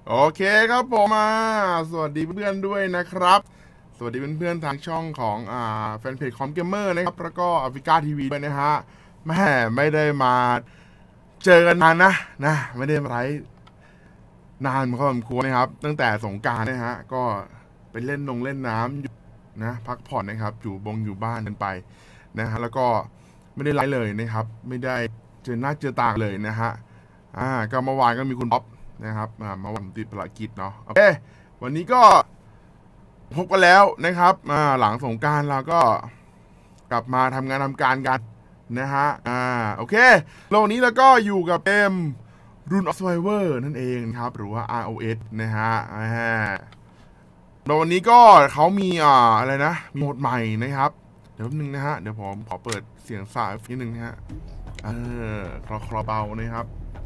โอเคครับผมสวัสดีเพื่อนๆด้วยนะครับสวัสดีเพื่อนๆทางช่องของแฟนเพจคอมเกมเมอร์นะครับแล้วก็อฟริกาทีวีด้วยนะฮะแม่ไม่ได้มาเจอกันนานนะไม่ได้มาไลฟ์นานพอสมควรนะครับตั้งแต่สงกรานต์นะฮะก็ไปเล่นเล่นน้ำอยู่นะพักผ่อนนะครับอยู่บ้านกันไปนะฮะแล้วก็ไม่ได้ไลฟ์เลยนะครับไม่ได้เจอหน้าเจอตาเลยนะฮะก็เมื่อวานก็มีคุณป๊อปนะครับมาวันติดภารกิจเนาะโอเควันนี้ก็พบกันแล้วนะครับหลังสงกรานต์เราก็กลับมาทำงานทำการกันนะฮะโอเคแล้ววันนี้เราก็อยู่กับเกม Rune of Survivor นั่นเองครับหรือว่า ROS นะฮะแล้ววันนี้ก็เขามีอะไรนะมีโหมดใหม่นะครับเดี๋ยวนึงนะฮะเดี๋ยวผมขอเปิดเสียงสายนิดนึงนะฮะคลอเบานะครับ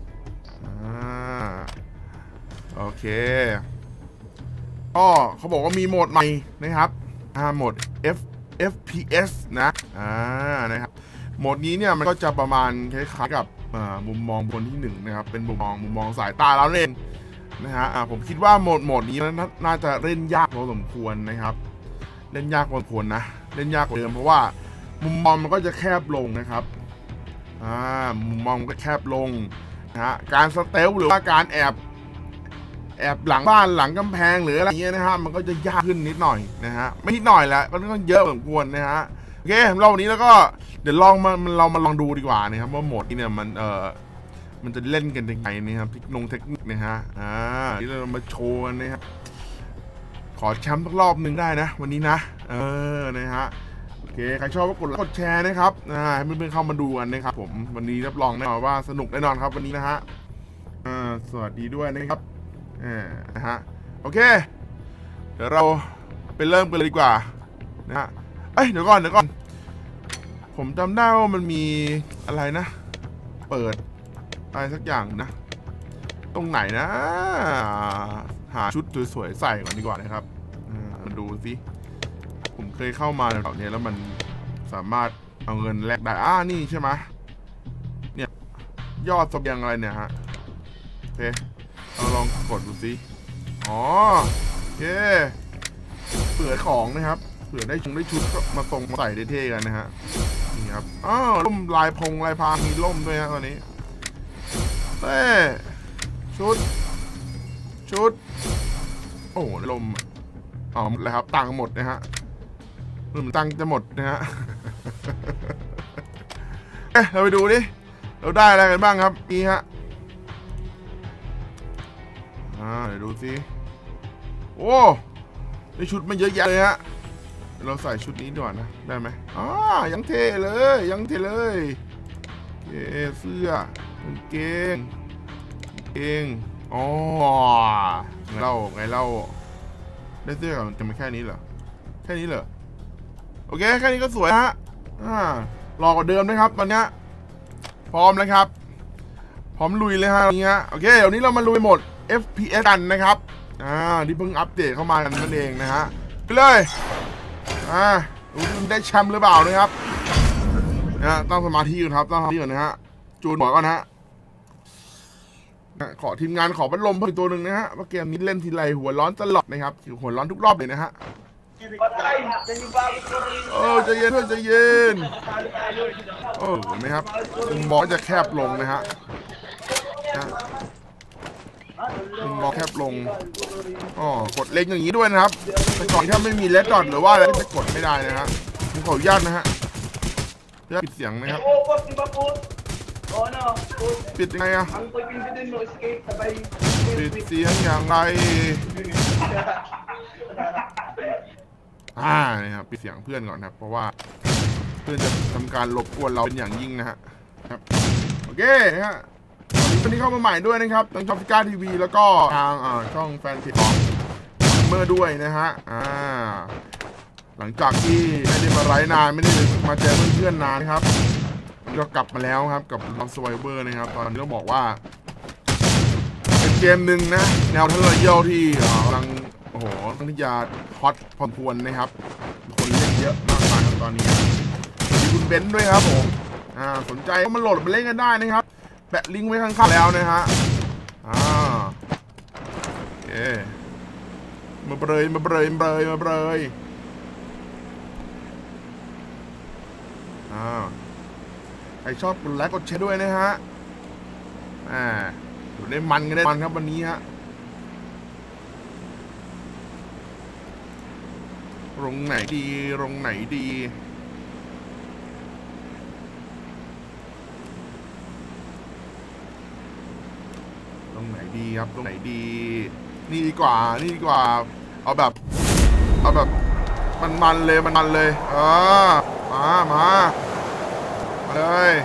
โอเคก็เขาบอกว่ามีโหมดใหม่นะครับโหมด FPS นะครับโหมดนี้เนี่ยมันก็จะประมาณคล้ายๆกับมุมมองบนที่1นะครับเป็นมุมมองสายตาเราเล่นนะฮะผมคิดว่าโหมดนี้น่าจะเล่นยากพอสมควรนะครับเล่นยากพอสมควรนะเล่นยากกว่าเดิมเพราะว่ามุมมองมันก็จะแคบลงนะครับมุมมองมันก็แคบลงนะฮะการสเตลหรือว่าการแอบหลังบ้านหลังกำแพงหรืออะไรเงี้ยนะฮะมันก็จะยากขึ้นนิดหน่อยนะฮะไม่นิดหน่อยแหละก็ต้องเยอะพอสมควรนะฮะโอเคเราวันนี้แล้วก็เดี๋ยวเรามาลองดูดีกว่านะครับว่าโหมดนี้เนี่ยมันจะเล่นกันยังไงนะครับเทคนิคนะฮะที่เรามาโชว์กันนะครับขอแชมป์สักรอบหนึ่งได้นะวันนี้นะนะฮะโอเคใครชอบก็กดไลค์กดแชร์นะครับให้เพื่อนๆเข้ามาดูกันนะครับผมวันนี้รับรองแน่นอนว่าสนุกแน่นอนครับวันนี้นะฮะสวัสดีด้วยนะครับนะฮะโอเคเดี๋ยวเราไปเริ่มกันเลยดีกว่านะฮะเดี๋ยวก่อนผมจำได้ว่ามันมีอะไรนะเปิดอะไรสักอย่างนะตรงไหนนะหาชุดสวยๆใส่ก่อนดีกว่านะครับมาดูสิผมเคยเข้ามาแถวนี้แล้วมันสามารถเอาเงินแลกได้นี่ใช่ไหมเนี่ยยอดเสบียงอะไรเนี่ยฮะโอเคเราลองกดดูสิโอเคเผื่อของนะครับเผื่อได้ชุดก็มาส่งมาใส่เท่ๆกันนะฮะนี่ครับร่มลายพรางมีร่มด้วยฮะตอนนี้ชุดโอ้ลมหมดแล้วครับตังค์หมดนะฮะตังค์จะหมดนะฮะเราไปดูดิเราได้อะไรกันบ้างครับนี่ฮะเดี๋ยวดูสิโอ้ได้ชุดมันเยอะแยะเลยฮะเราใส่ชุดนี้ดีกว่านะได้ไหมยังเท่เลยเสื้อกางเกงไงเล่าได้เสื้อกันจะไม่แค่นี้เหรอโอเคแค่นี้ก็สวยฮะรอกว่าเดิมนะครับตอนนี้พร้อมแล้วครับพร้อมลุยเลยฮะนี่ฮะโอเคเดี๋ยวนี้เรามาลุยโหมด FPS กันนะครับที่เพิ่งอัปเดตเข้ามากันนั่นเองนะฮะไปเลยดูได้แชมป์หรือเปล่านะครับตั้งสมาธิก่อนครับนะฮะจูนหัวก่อนฮะขอทีมงานขอพัดลมเพิ่มตัวหนึ่งนะฮะว่าเกมนี้เล่นทีไรหัวร้อนตลอดนะครับหัวร้อนทุกรอบเลยนะฮะใจเย็นเพื่อนใจเย็นเห็นไหมครับมุมมองจะแคบลงนะฮะมุมมองแคบลงกดเล็กอย่างนี้ด้วยนะครับแต่ก่อนถ้าไม่มีเลดดอทหรือว่าอะไรจะกดไม่ได้นะฮะผมขออนุญาตนะฮะปิดเสียงนะครับปิดยังไงปิดเสียงอย่างไรนี่ครับปิดเสียงเพื่อนก่อนครับเพราะว่าเพื่อนจะทำการรบกวนเราเป็นอย่างยิ่งนะฮะครับโอเคฮะวันนี้เข้ามาใหม่ด้วยนะครับทางช่องฟิก้าทีวีแล้วก็ทางช่องแฟนเพจของเมอร์ด้วยนะฮะหลังจากที่ไม่ได้มาไลฟ์นานไม่ได้มาเจอเพื่อนๆนานครับก็กลับมาแล้วครับกับ Rune of Survivor นะครับตอนนี้ต้องบอกว่าเป็นเกมหนึ่งนะแนวทัลเยลที่กำลังต้องที่จะฮอตพอควรนะครับคนเล่นเยอะมากมายตอนนี้มีคุณเบนซ์ด้วยครับผมสนใจก็มาโหลดมาเล่นกันได้นะครับแปะลิงก์ไว้ข้างๆแล้วนะฮะมาเบยใครชอบกดไลค์กดแชร์ด้วยนะฮะอยู่ได้มันกันได้มันครับวันนี้ฮะลงไหนดีตรงไหนดีครับตรงไหนดีนี่ดีกว่าเอาแบบมันเลยมาเลย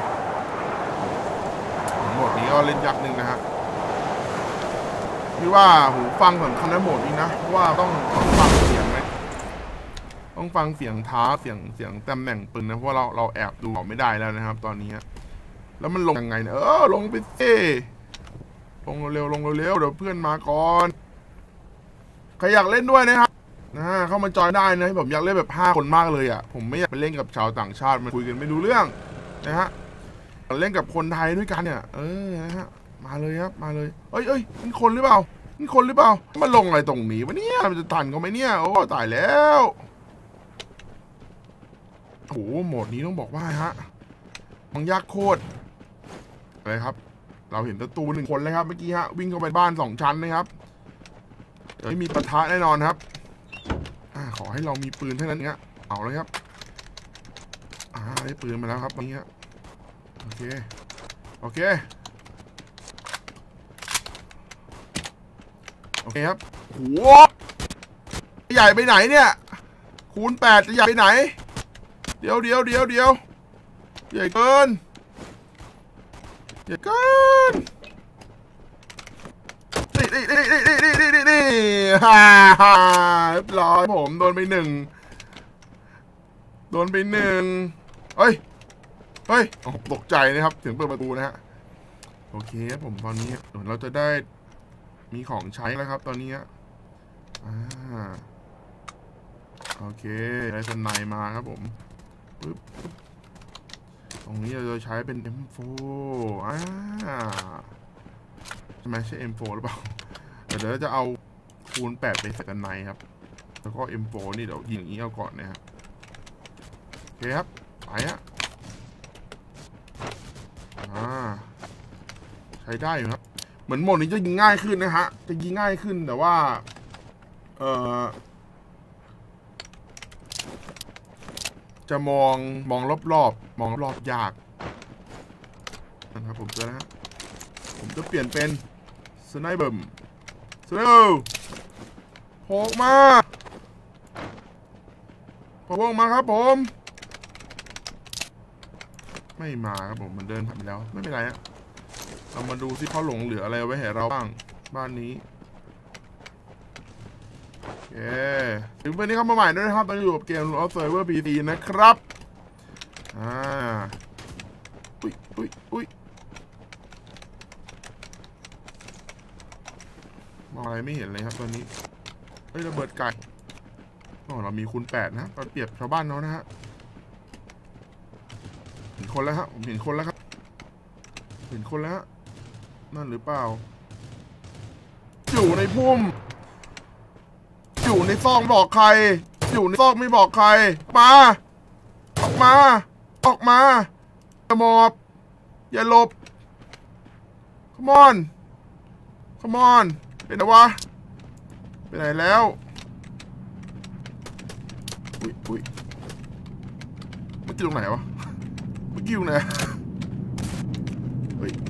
โหมดนี้ก็เล่นยากหนึ่งนะฮะพี่ว่าหูฟังสำคัญนะโหมดนี้นะเพราะว่าต้องฟังเสียงไหมต้องฟังเสียงท้าเสียงตำแหน่งปืนนะเพราะว่าเราแอบดูไม่ได้แล้วนะครับตอนนี้แล้วมันลงยังไงเนี่ยลงไปสิลงเร็วเดี๋ยวเพื่อนมาก่อนใครอยากเล่นด้วยนะครับเข้ามาจอยได้นะผมอยากเล่นแบบ5 คนมากเลยผมไม่อยากไปเล่นกับชาวต่างชาติมันคุยกันไม่รู้เรื่องนะฮะเล่นกับคนไทยด้วยกันเนี่ยนะฮะมาเลยครับมาเลยเอ้ยนี่คนหรือเปล่ามันลงอะไรตรงนี้วะเนี่ยมันจะทันเขาไหมเนี่ยโอ้ตายแล้วโอ้โหโหมดนี้ต้องบอกว่าฮะมันยากโคตรอะไรครับเราเห็นศัตรู1 คนเลยครับเมื่อกี้ฮะวิ่งเข้าไปบ้าน2 ชั้นนะครับไม่มีปะทะแน่นอนครับขอให้เรามีปืนเท่านั้นเงี้ยเอาเลยครับได้ปืนมาแล้วครับตอนนี้ฮะโอเคครับโหใหญ่ไปไหนเนี่ยคูณ 8จะใหญ่ไปไหนเดี๋ยวใหญ่เกินนี่เรียบร้อยผมโดนไป 1เฮ้ยตกใจนะครับถึงเปิดประตูนะฮะโอเคครับผมตอนนี้เราจะได้มีของใช้แล้วครับตอนนี้โอเคได้สไนมาครับผมปึ๊บตรงนี้เราจะใช้เป็น M4 ใช่ไหมใช่ M4 หรือเปล่าเดี๋ยวจะเอาคูณ 8ไปใส่กันในครับแล้วก็ M4 นี่เดี๋ยวยิงอย่างนี้เอาก่อนนะครับโอเคครับไปฮะใช้ได้อยู่ครับเหมือนโหมดนี้จะยิงง่ายขึ้นนะฮะจะยิงง่ายขึ้นแต่ว่าจะมองรอบยากนะครับผมจะนะฮะผมจะเปลี่ยนเป็นสไนเปอร์โผล่มาครับผมไม่มาครับผมมันเดินผ่านไปแล้วไม่เป็นไรฮะเรามาดูซิเขาหลงเหลืออะไรไว้ให้เราบ้างบ้านนี้ถึงวันนี้เข้ามาใหม่ด้วยนะครับตอนนี้อยู่กับเกม Lost Server PC นะครับอุ้ยมองอะไรไม่เห็นเลยครับตอนนี้ระเบิดไก่เรามีคูณ 8นะเราเปรียบชาวบ้านเขานะฮะเห็นคนแล้วฮะผมเห็นคนแล้วครับนั่นหรือเปล่าอยู่ในพุ่มอยู่ในซอกบอกใครอยู่ในซอกไม่บอกใครออกมาอย่าหมอบอย่าหลบ come on เป็นไงวะไปไหนแล้วอุ้ยเมื่อกี้ตรงไหนวะอยู่ไหนเฮ้ย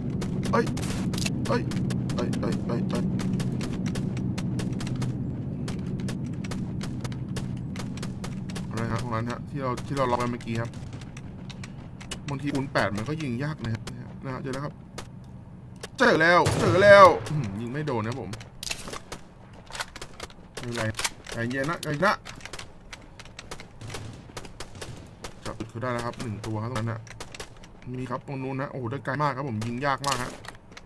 อะไรครับตรงนั้นฮะที่เราล็อกไว้เมื่อกี้ครับบางทีคูณ 8มันก็ยิงยากนะครับเจอแล้วครับเจอแล้วยิงไม่โดนนะผมไม่เป็นไรใจเย็นนะจับจุดเขาได้แล้วครับ1 ตัวครับตรงนั้นนะมีครับตรงนู้นนะโอ้โหได้ไกลมากครับผมยิงยากมากฮะ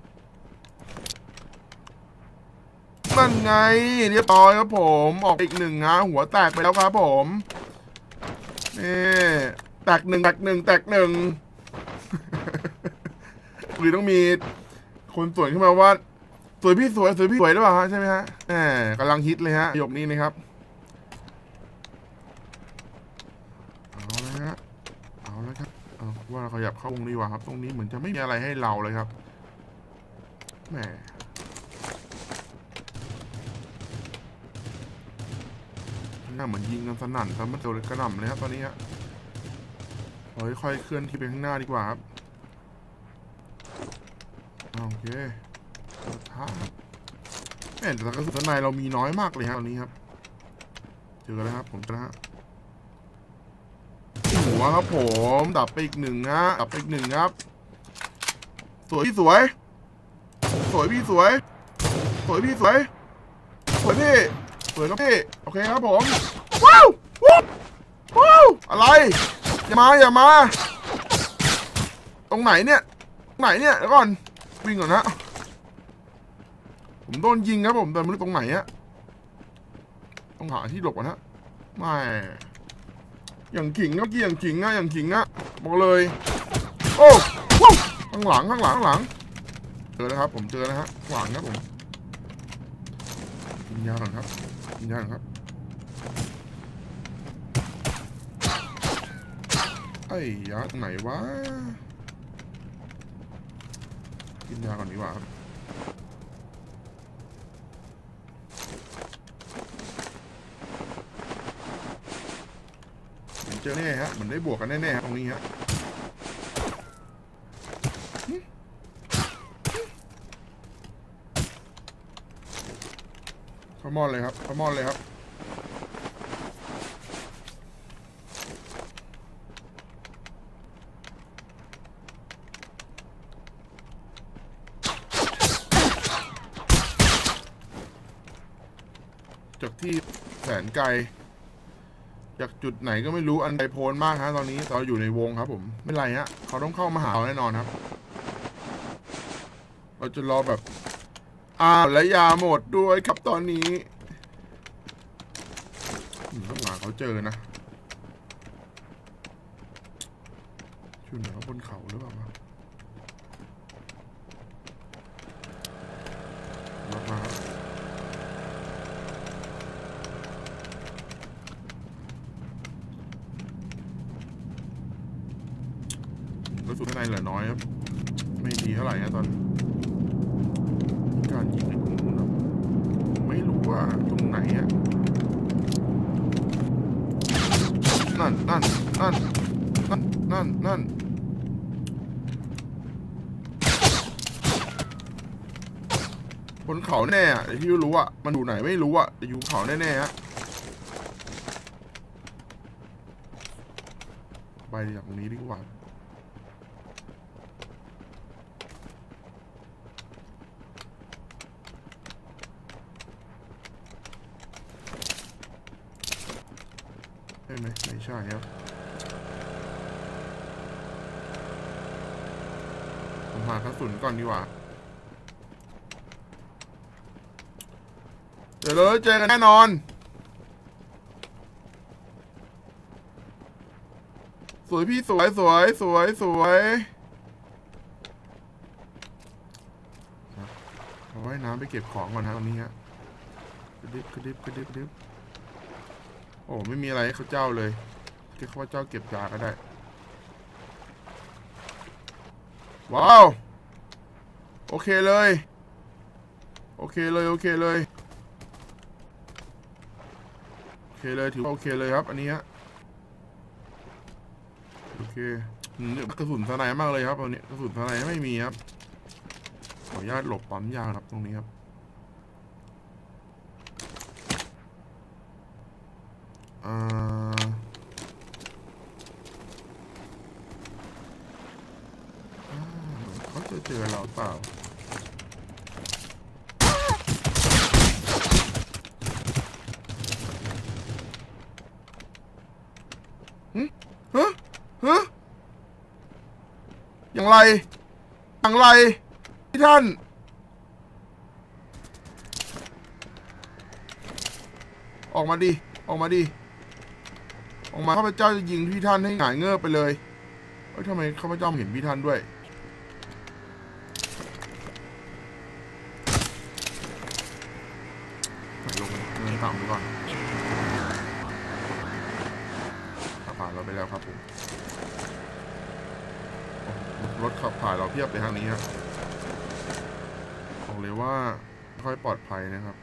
นั่นไงเรียบร้อยครับผมออกอีก1ฮะหัวแตกไปแล้วครับผมนี่แตกหนึ่งคือต้องมีคนสวนขึ้นมาว่าสวยพี่สวยสวยพี่สวยหรือเปล่าฮะใช่ไหมฮะแหมกำลังฮิตเลยฮะประโยคนี้นะครับเอาละฮะเอาละครับว่าขยับเข้าวงดีกว่าครับตรงนี้เหมือนจะไม่มีอะไรให้เราเลยครับแหมน่าเหมือนยิงกันสนั่นครับมันโดนกระหน่ำเลยครับตอนนี้ฮะค่อยๆเคลื่อนที่ไปข้างหน้าดีกว่าครับโอเคท้าแต่กระสุนในเรามีน้อยมากเลยฮะตอนนี้ครับเจอแล้วครับผมนะฮะหัวครับผมดับไปอีกหนึ่งนะดับไปอีกหนึ่งครับสวยพี่สวยสวยพี่สวยสวยพี่สวยสวยพี่สวยครับพี่โอเคครับผมว้าวว้าวอะไรอย่ามาตรงไหนเนี่ยตรงไหนเนี่ยเดี๋ยวก่อนวิ่งก่อนนะผมโดนยิงครับผมแต่ไม่รู้ตรงไหนอะต้องหาที่หลบก่อนนะไม่อย่างขิงครับกี่อย่างขิงนะอย่างขิงนะบอกเลยโอ้ข้างหลังเจอแล้วครับผมเจอแล้วฮะข้างหลังครับผมกินยาก่อนครับกินยาก่อนครับไอ้ยาตรงไหนวะกินยาก่อนดีกว่าครับเจอแน่ฮะเหมือนได้บวกกันแน่ๆตรงนี้ฮะพมอนเลยครับพมอนเลยครับจากที่แสนไกลจากจุดไหนก็ไม่รู้อันไกลโพ้นมากฮะตอนนี้เราอยู่ในวงครับผมไม่ไรฮะเขาต้องเข้ามาหาเราแน่นอนครับเราจะรอแบบและยาหมดด้วยครับตอนนี้ต้องหาเขาเจอนะชุดไหนเขาบนเขาหรือเปล่ามากระสุนข้างในเหลือน้อยครับไม่ดีเท่าไหร่นะตอนการยิงในกลุ่มนู้นครับไม่รู้ว่าตรงไหนอะนั่นบนเขาแน่อะที่รู้อะมันอยู่ไหนไม่รู้อะแต่อยู่เขาแน่ๆฮะไปจากตรงนี้ดีกว่าใช่ไหมไม่ใช่ครับผมหากระสุนก่อนดีกว่าเดี๋ยวเลยเจอกันแน่นอนสวยพี่สวยเอาไว้น้ำไปเก็บของก่อนนะตอนนี้ฮะกระดิบโอ้ไม่มีอะไรให้เขาเจ้าเลยแค่เขาเจ้าเก็บยาก็ได้ว้าวโอเคเลยถือว่าโอเคเลยครับอันนี้ฮะโอเคกระสุนสไนมากเลยครับตอนนี้กระสุนสไนไม่มีครับขออนุญาตหลบปั๊มยางครับตรงนี้ครับเขาจะเจอเราเปล่าอย่างไรที่ท่านออกมาข้าพเจ้าจะยิงพี่ท่านให้หงายเงือบไปเลยเฮ้ยทำไมข้าพเจ้าเห็นพี่ท่านด้วยต่ำก่อนผ่านเราไปแล้วครับผมรถขับผ่านเราเพียบไปทางนี้ครับบอกเลยว่าค่อยปลอดภัยนะครับ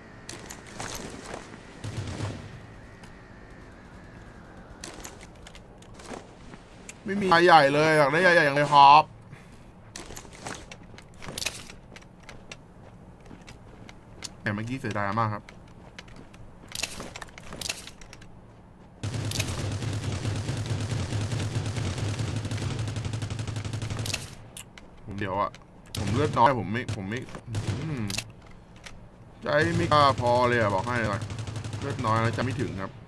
ไม่มีใหญ่เลยอยากได้ใหญ่ๆอย่างเลยครับแต่เมื่อกี้เสียดายมากครับเดี๋ยวอะผมเลือดน้อยผมไม่ใจไม่กล้าพอเลยอะบอกให้เลยเลือดน้อยแล้วจะไม่ถึงครับ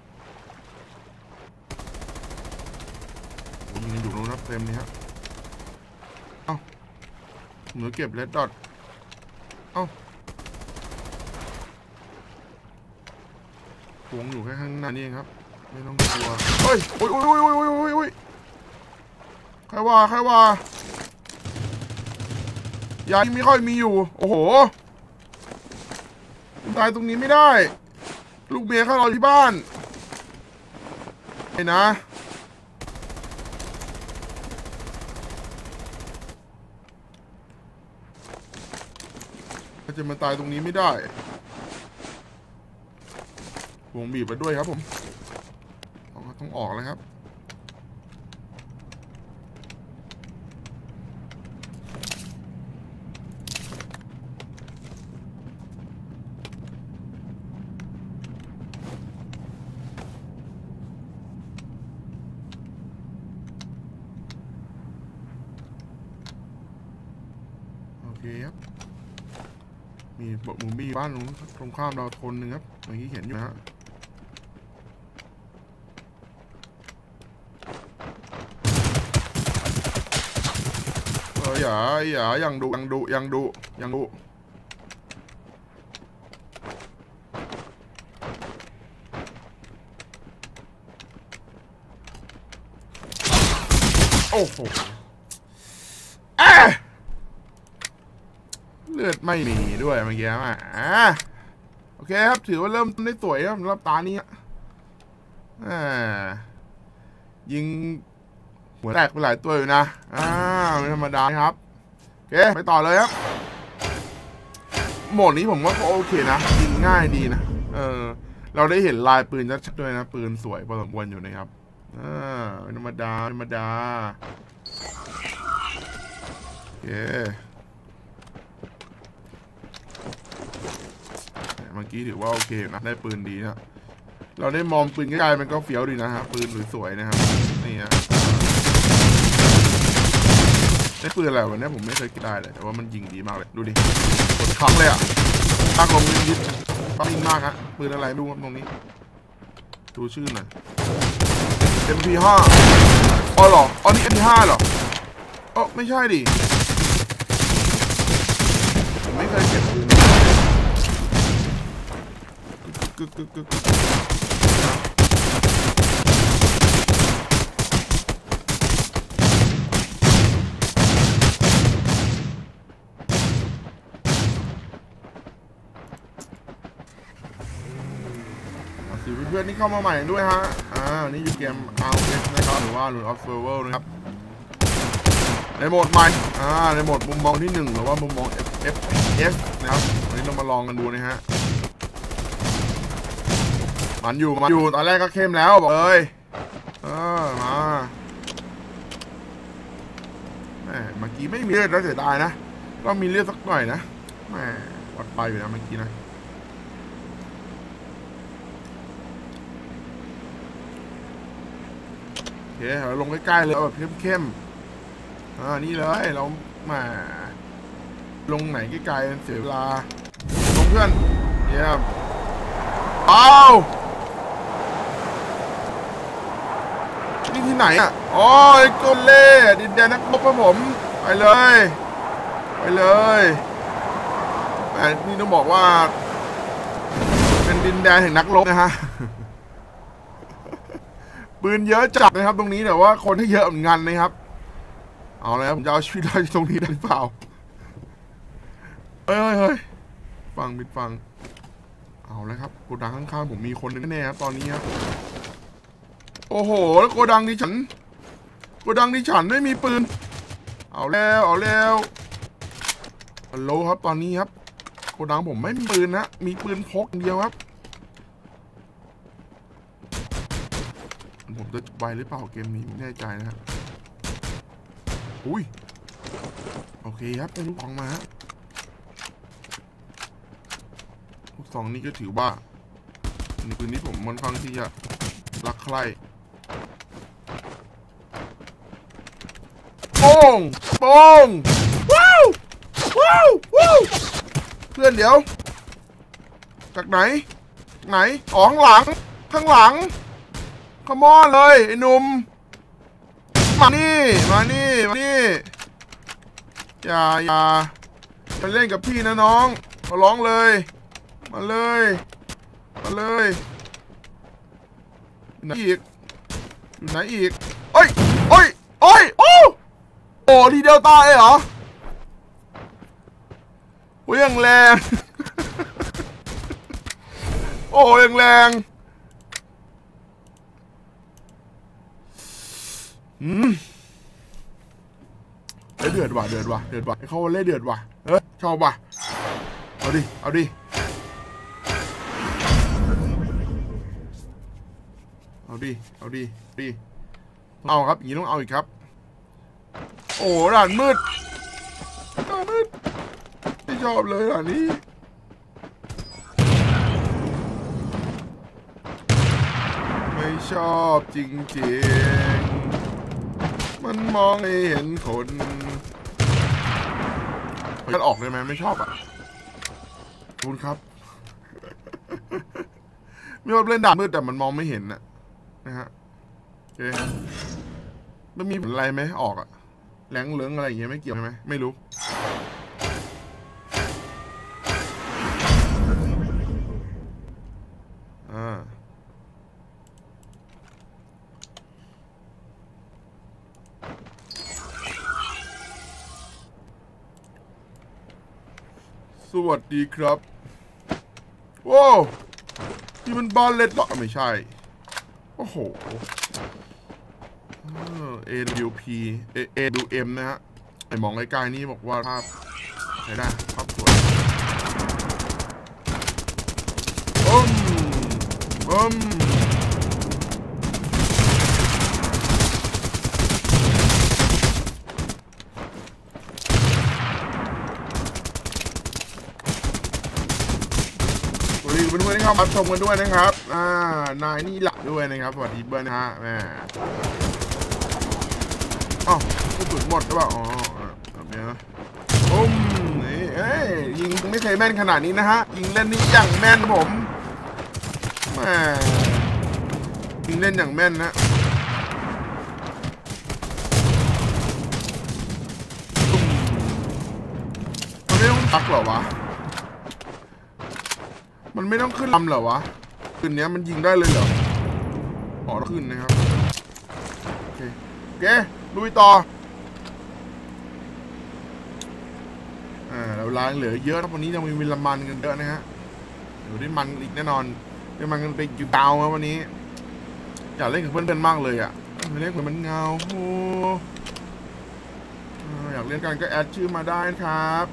ผมยังอยู่ตรงนั้นเต็มนี่ครับเอ้าเหมือนเก็บเลดดอทเอ้าพวงอยู่แค่ข้างหน้านี่เองครับไม่ต้องกลัวเฮ้ยโอ้ยใครว่ายาที่ไม่ค่อยมีอยู่โอ้โหตายตรงนี้ไม่ได้ลูกเมียเข้ารอที่บ้านไอ้นะจะมาตายตรงนี้ไม่ได้วงบีบมาด้วยครับผมต้องออกแล้วครับโอเคครับมีบมุมบี้บ้านตรงข้ามเราทนหนึ่งครับเมื่อกี้เห็นอยู่นะฮะอย่ายังดุโอ้โหเลือดไม่มีด้วยเมื่อกี้อ่ะโอเคครับถือว่าเริ่มได้สวยครับสำหรับตานี้ยิงหัวแตกไปหลายตัวอยู่นะไม่ธรรมดาครับโอเคไปต่อเลยครับโหมดนี้ผมว่าก็โอเคนะยิงง่ายดีนะเราได้เห็นลายปืนชัดๆด้วยนะปืนสวยพอสมควรอยู่นะครับธรรมดาโอเคเมื่อกี้ถือว่าโอเคนะได้ปืนดีนะเราได้มองปืนใกล้ๆมันก็เฟี้ยวดีนะฮะปืนสวยๆนะครับนี่ฮะได้ปืนอะไรวันนี้ผมไม่เคยคิดได้เลยแต่ว่ามันยิงดีมากเลยดูดิกดครั้งเลยอ่ะตั้งลงยิงปังยิงมากฮะปืนอะไรดูตรงนี้ดูชื่อหน่อย MP5 อ๋อเหรออ๋อนี่ MP5 เหรออ๋อไม่ใช่ดิผมไม่เคยเก็บปืนกึกเพื่อนๆที่เข้ามาใหม่ด้วยฮะนี่อยู่เกม ROS นะครับหรือว่า Rune of Survival นะครับในโหมดใหม่ในโหมดมุมมองที่1หรือว่ามุมมอง FPS นะครับวันนี้เรามาลองกันดูนะฮะมันอยู่ตอนแรกก็เข้มแล้วบอกเลยมาเมื่อกี้ไม่มีเลือดแล้วเสียดายนะก็มีเลือดสักหน่อยนะวัดไปอยู่นะเมื่อกี้นะโอเคเราลงใกล้ๆเลยแบบเข้มนี่เลยเรามาลงไหนใกล้ๆเสียเวลาลงเพื่อนเยี่ยมนี่ที่ไหนอ่ะอ๋อโกเล่ดินแดนนักรบครับผมไปเลยแต่นี่ต้องบอกว่าเป็นดินแดนแห่งนักรบนะฮะปืนเยอะจัดนะครับตรงนี้แต่ว่าคนที่เยอะเหมือนกันนะครับเอาเลยครับผมจะเอาชีวิตรอดตรงนี้ได้หรือเปล่าเฮ้ยฟังเอาแล้วครับโกดังข้างๆผมมีคนหนึ่งแน่ครับตอนนี้ครับโอ้โหแล้วโกดังดิฉันไม่มีปืนเอาแล้วฮัลโหลครับตอนนี้ครับโกดังผมไม่มีปืนนะมีปืนพกเดียวครับผมจะไปหรือเปล่าเกมนี้ไม่แน่ใจนะครับอุ้ยโอเคครับเป็นลูกของมาฮะลูกสองนี่ก็ถือว่าในปืนนี้ผมค่อนข้างที่จะรักใคร่โป้งว้าวเพื่อนเดี๋ยวจากไหนอ๋อข้างหลังขมอนเลยไอ้หนุ่มมานี่อย่าไปเล่นกับพี่นะน้องมาร้องเลยมาเลยอยู่ไหนอีกโอ้ทีเดียวตายเหรอโอ้ยยังแรงยังแรงเดือดว่ะเขาเล่เดือดว่ะชอบว่ะเอาดิเอาครับอย่างนี้ต้องเอาอีกครับโอ้ด่านมืดไม่ชอบเลยด่านนี้ไม่ชอบจริงๆมันมองไม่เห็นคนมันออกเลยไหมไม่ชอบอ่ะคุณครับไม่ว่าเล่นด่านมืดแต่มันมองไม่เห็นนะฮะโอเคมันมีผลอะไรไหมออกอะแหลงเหลืองอะไรอย่างเงี้ยไม่เกี่ยวใช่ไหมไม่รู้สวัสดีครับว้าวนี่มันบาเลตหรอไม่ใช่โอ้โหAWP AWM นะฮะไอมองไกลๆนี่บอกว่าภาพใช้ได้ภาพสวยสวัสดีเพื่อนๆที่เข้ามาชมกันด้วยนะครับนายนี่หลับด้วยนะครับสวัสดีเพื่อนนะฮะแม่อ้าวก็ปืนหมดหรือเปล่าอ๋อแบบนี้นะนี่ยิงไม่เคยแม่นขนาดนี้นะฮะยิงเล่นนี่อย่างแม่นผมแม่ยิงเล่นอย่างแม่นนะมันไม่ต้องพักหรอวะมันไม่ต้องขึ้นลำเหรอวะขึ้นเนี้ยมันยิงได้เลยเหรออ๋อขึ้นนะครับโอเคลุยต่อเราล้างเหลือเยอะนะวันนี้ยังมีละมันกันเยอะนะฮะเดี๋ยวได้มันอีกแน่นอนได้มันกันไปอยู่ดาวครับวันนี้อยากเล่นกับเพื่อนๆมากเลยอ่ะไม่เล่นกับมันเงาโอ้อยากเล่นกันก็แอดชื่อมาได้ครับ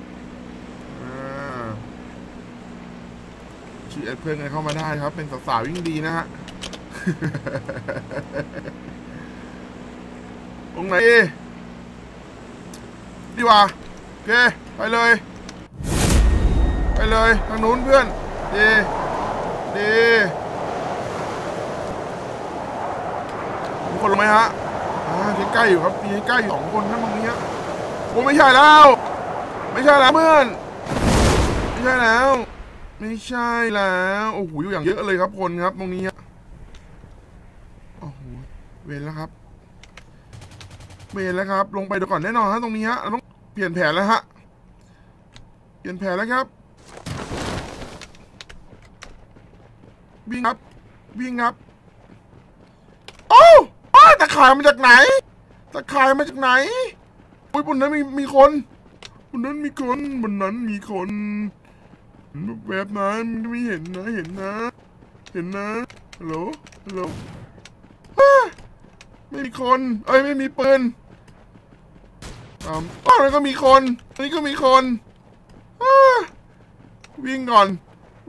ชื่อแอดเพื่อนกันเข้ามาได้ครับเป็นสาวๆยิ่งดีนะฮะตรงไหนดีวะโอเคไปเลยทางนู้นเพื่อนดีมีคนลงไหมฮะใกล้ๆอยู่ครับมีใกล้อยู่2 คนนั่นตรงนี้ฮะโอ้ไม่ใช่แล้วเพื่อนไม่ใช่แล้วโอ้โหอยู่อย่างเยอะเลยครับคนครับตรงนี้ฮะโอ้โหเวรแล้วครับลงไปดูก่อนแน่นอนฮะตรงนี้ฮะต้องเปลี่ยนแผนแล้วฮะครับวิ่งครับโอ้ตะข่ายมาจากไหนอุ้ยบนนั้นมีคนแวบๆนะมันไม่เห็นนะเห็นนะฮัลโหลไม่มีคนไม่มีปืนแล้วก็มีคนอันนี้ก็มีคนวิ่งก่อน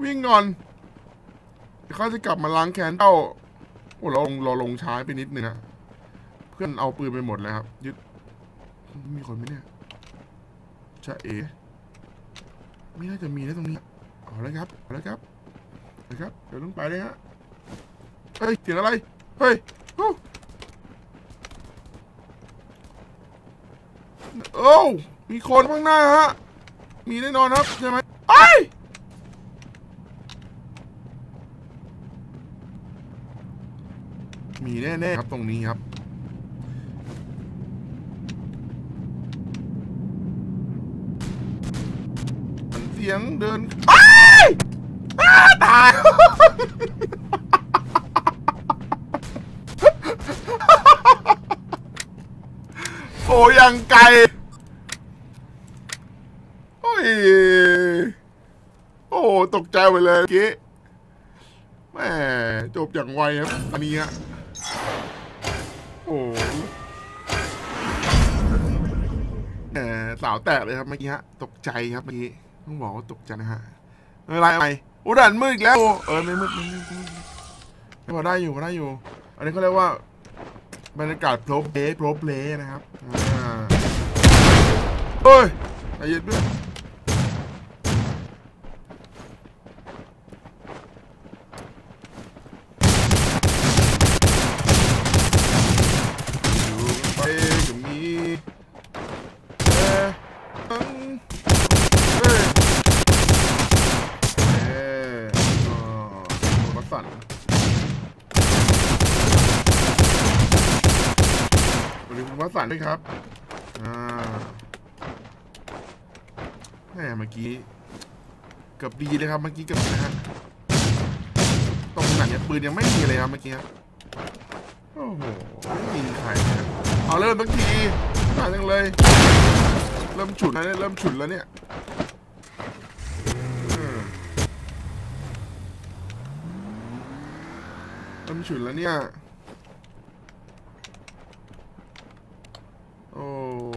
เขาจะกลับมาล้างแค้นเจ้าโอ้เราลงช้าไปนิดนึงนะเพื่อนเอาปืนไปหมดเลยครับยึดมีคนไหมเนี่ยจะไม่น่าจะมีนะตรงนี้เอาเลยครับเดี๋ยวต้องไปเลยฮะเฮ้ยเสียงอะไรเฮ้ยมีคนข้างหน้าฮะมีแน่นอนครับใช่ไหมมีแน่ๆครับตรงนี้ครับเสียงเดินตายโอ้ยังไกลโอ้ตกใจไปเลยเมื่อกี้แม่จบอย่างไวครับอันนี้ฮะโอ้สาวแตกเลยครับเมื่อกี้ฮะตกใจครับเมื่อกี้ต้องบอกว่าตกใจนะฮะอะไรด่านมืดอีกแล้วไม่มืดไม่พอได้อยู่อันนี้เขาเรียกว่าบรรยากาศโปรเพลย์นะครับใจเย็นด้วยไปตรงนี้สั่นวันนี้คุณวัดสั่นด้วยครับแหมเมื่อกี้เกือบดีเลยครับเมื่อกี้เกือบนะฮะตรงไหนปืนยังไม่มีเลยครับเมื่อกี้โอ้โหไม่มีใครเอาเริ่มบางทีมาจังเลยเริ่มฉุนแล้วเนี่ยฉุนแล้วเนี่ยโอ้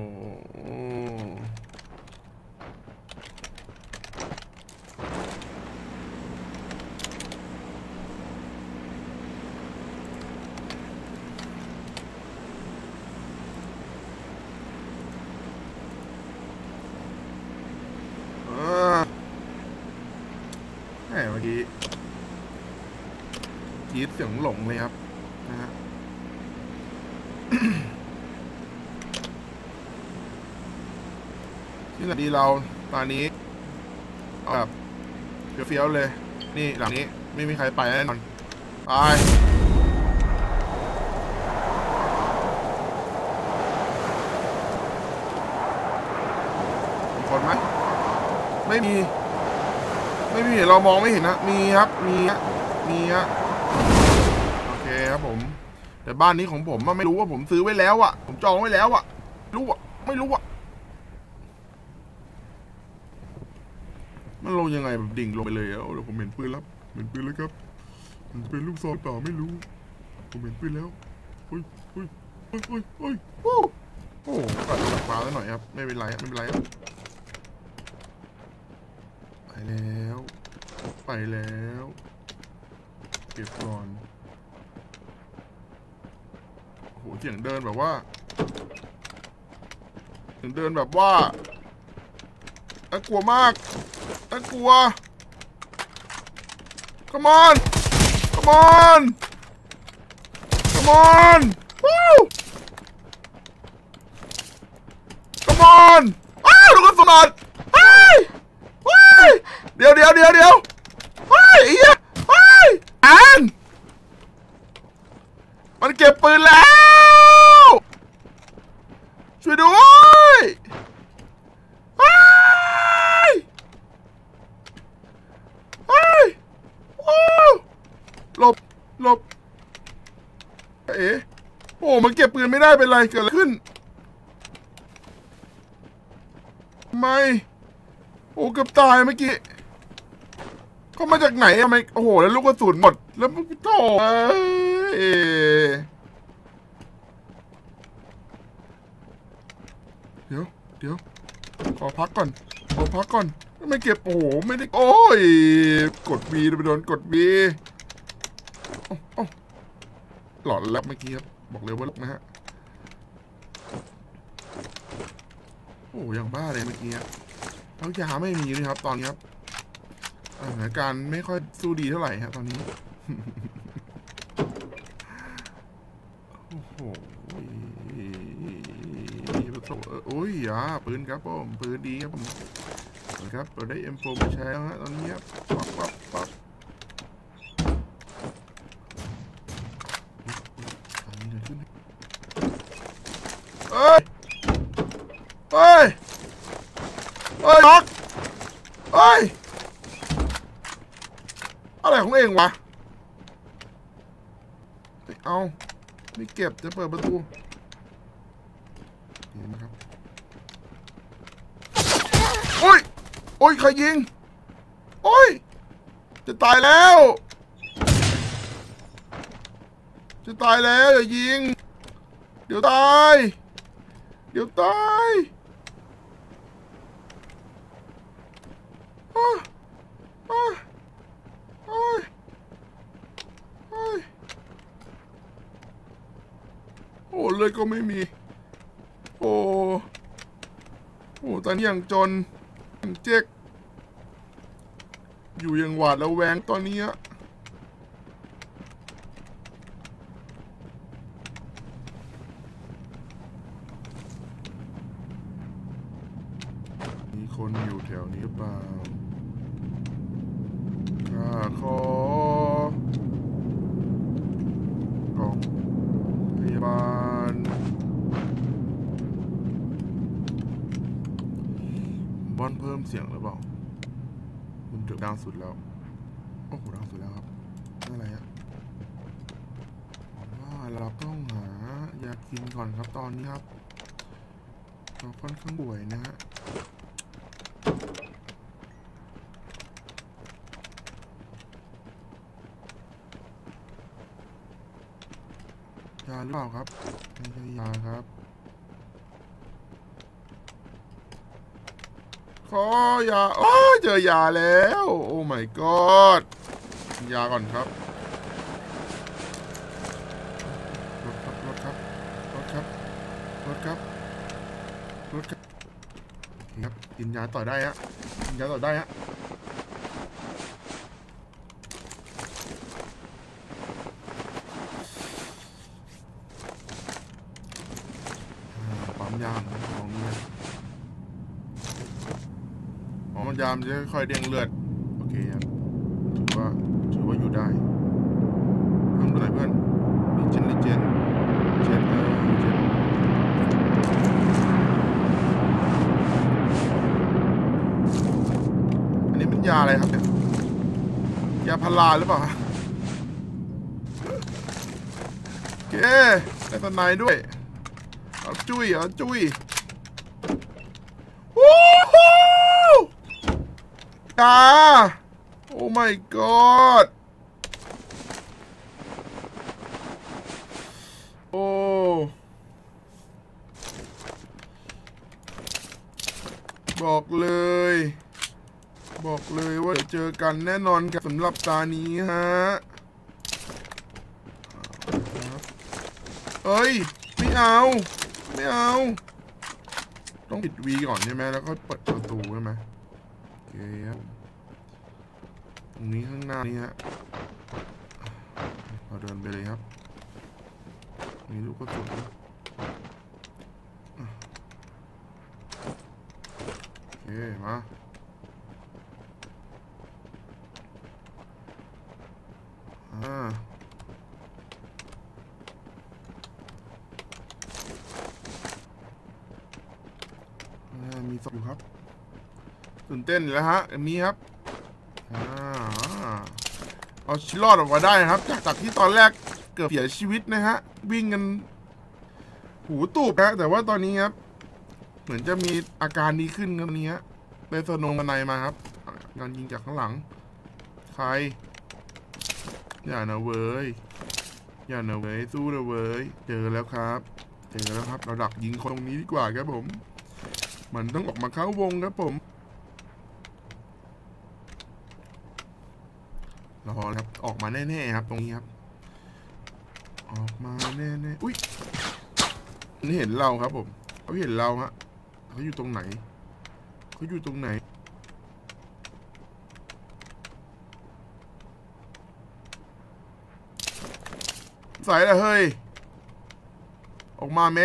เมื่อกี้ยีดเสียงหลงเลยครับนะฮะที่ไหนดีเราตอนนี้แบบเฟี้ยวเลยนี่หลังนี้ไม่มีใครไปแน่นอนไปมีคนไหมไม่มีเรามองไม่เห็นนะมีครับมีฮะโอเคครับผมแต่บ้านนี้ของผมไม่รู้ว่าผมซื้อไว้แล้วอะผมจองไว้แล้วอะไม่รู้อะมันลงยังไงแบบดิ่งลงไปเลยแล้วเดี๋ยวผมเห็นปืนแล้วครับมันเป็นลูกซองต่อไม่รู้ผมเห็นปืนแล้วโอ้กัดปลาแล้วหน่อยครับไม่เป็นไรครับไปแล้วเก็บก่อนโอ้โหเสียงเดินแบบว่าน่ากลัวมากน่ากลัว come on Woo! come on ลูกกระสุนเดี๋ยวมันเก็บปืนแล้วช่วยด้วยหลบโอ้มันเก็บปืนไม่ได้เป็นไรเกิดอะไรขึ้นทำไมโอ้เกือบตายเมื่อกี้เขามาจากไหนทำไมโอ้โหแล้วลูกกระสุนหมดแล้วโถ่เดี๋ยวขอพักก่อนไม่เก็บโอ้โหไม่ได้โอ้ยกด B ไปโดนกด B หลอนแล้วเมื่อกี้ครับบอกเลยว่าลกนะฮะโอ้ยังบ้าเลยเมื่อกี้แล้วยาไม่มีเลยครับตอนนี้ครับสถานการณ์ไม่ค่อยสู้ดีเท่าไหร่ฮะตอนนี้โอ้โหโอ้ยปืนครับผมปืนดีครับผมครับเราได้ M4 มาใช้แล้วฮะตอนนี้ครับปั๊บเฮ้ยน็อกอะไรของเองวะเอาไม่เก็บจะเปิดประตูเห็นไหมครับโอ้ยใครยิงโอ้ยจะตายแล้วอย่ายิงเดี๋ยวตายโอ้เลยก็ไม่มีโอ้ตอนนี้อย่างจนอย่างเจ๊กอยู่อย่างหวาดระแวงตอนนี้มีคนอยู่แถวนี้หรือเปล่าข้าขอกล่องพยาบาลบอลเพิ่มเสียงหรือเปล่ามันดังสุดแล้วโอ้โหดังสุดแล้วครับอะไรว่าเราต้องหายากินก่อนครับตอนนี้ครับเราค่อนข้างป่วยนะฮะยาหรือเปล่าครับไม่ใช่ยาครับขอยาโอ้เจอยาแล้วโอ้ my god ยาก่อนครับรถครับครับกินยาต่อได้ฮะปั๊มยามของนี้ยามจะค่อยเด้งเลือดโอเคครับถือว่าอยู่ได้เพิ่มตัวไหนเพื่อนมีเจนอันนี้เป็นยาอะไรครับเนี่ยยาพาราหรือเปล่าโอเคได้ตะไนด้วยเอาจุ้ยโอ้ my god โอ้บอกเลยว่าเจอกันแน่นอนครับสำหรับตานี้ฮะเอ้ยไม่เอาต้องปิดวีก่อนใช่ไหมแล้วก็เปิดประตูใช่ไหมโอเคครับตรงนี้ข้างหน้านี้ฮะเราเดินไปเลยครับมีลูกกระสุนโอเคมามีศพอยู่ครับตื่นเต้นแล้วฮะมีครับเอาชีวิตรอดออกมาได้นะครับจากที่ตอนแรกเกือบเสียชีวิตนะฮะวิ่งกันหูตูบนะแต่ว่าตอนนี้ครับเหมือนจะมีอาการดีขึ้นตอนนี้ฮะได้สนงบันไดมาครับการยิงจากข้างหลังใครอย่านะเว้ยอย่านะเว้ยสู้นะเว้ยเจอแล้วครับเราดักยิงคนตรงนี้ดีกว่าครับผมมันต้องออกมาเข้าวงครับผมรอครับออกมาแน่ๆครับตรงนี้ครับออกมาแน่ๆอุ้ยนี่เห็นเราครับผมเขาเห็นเราฮะเขาอยู่ตรงไหนใส่ละเฮ้ยออกมาแม้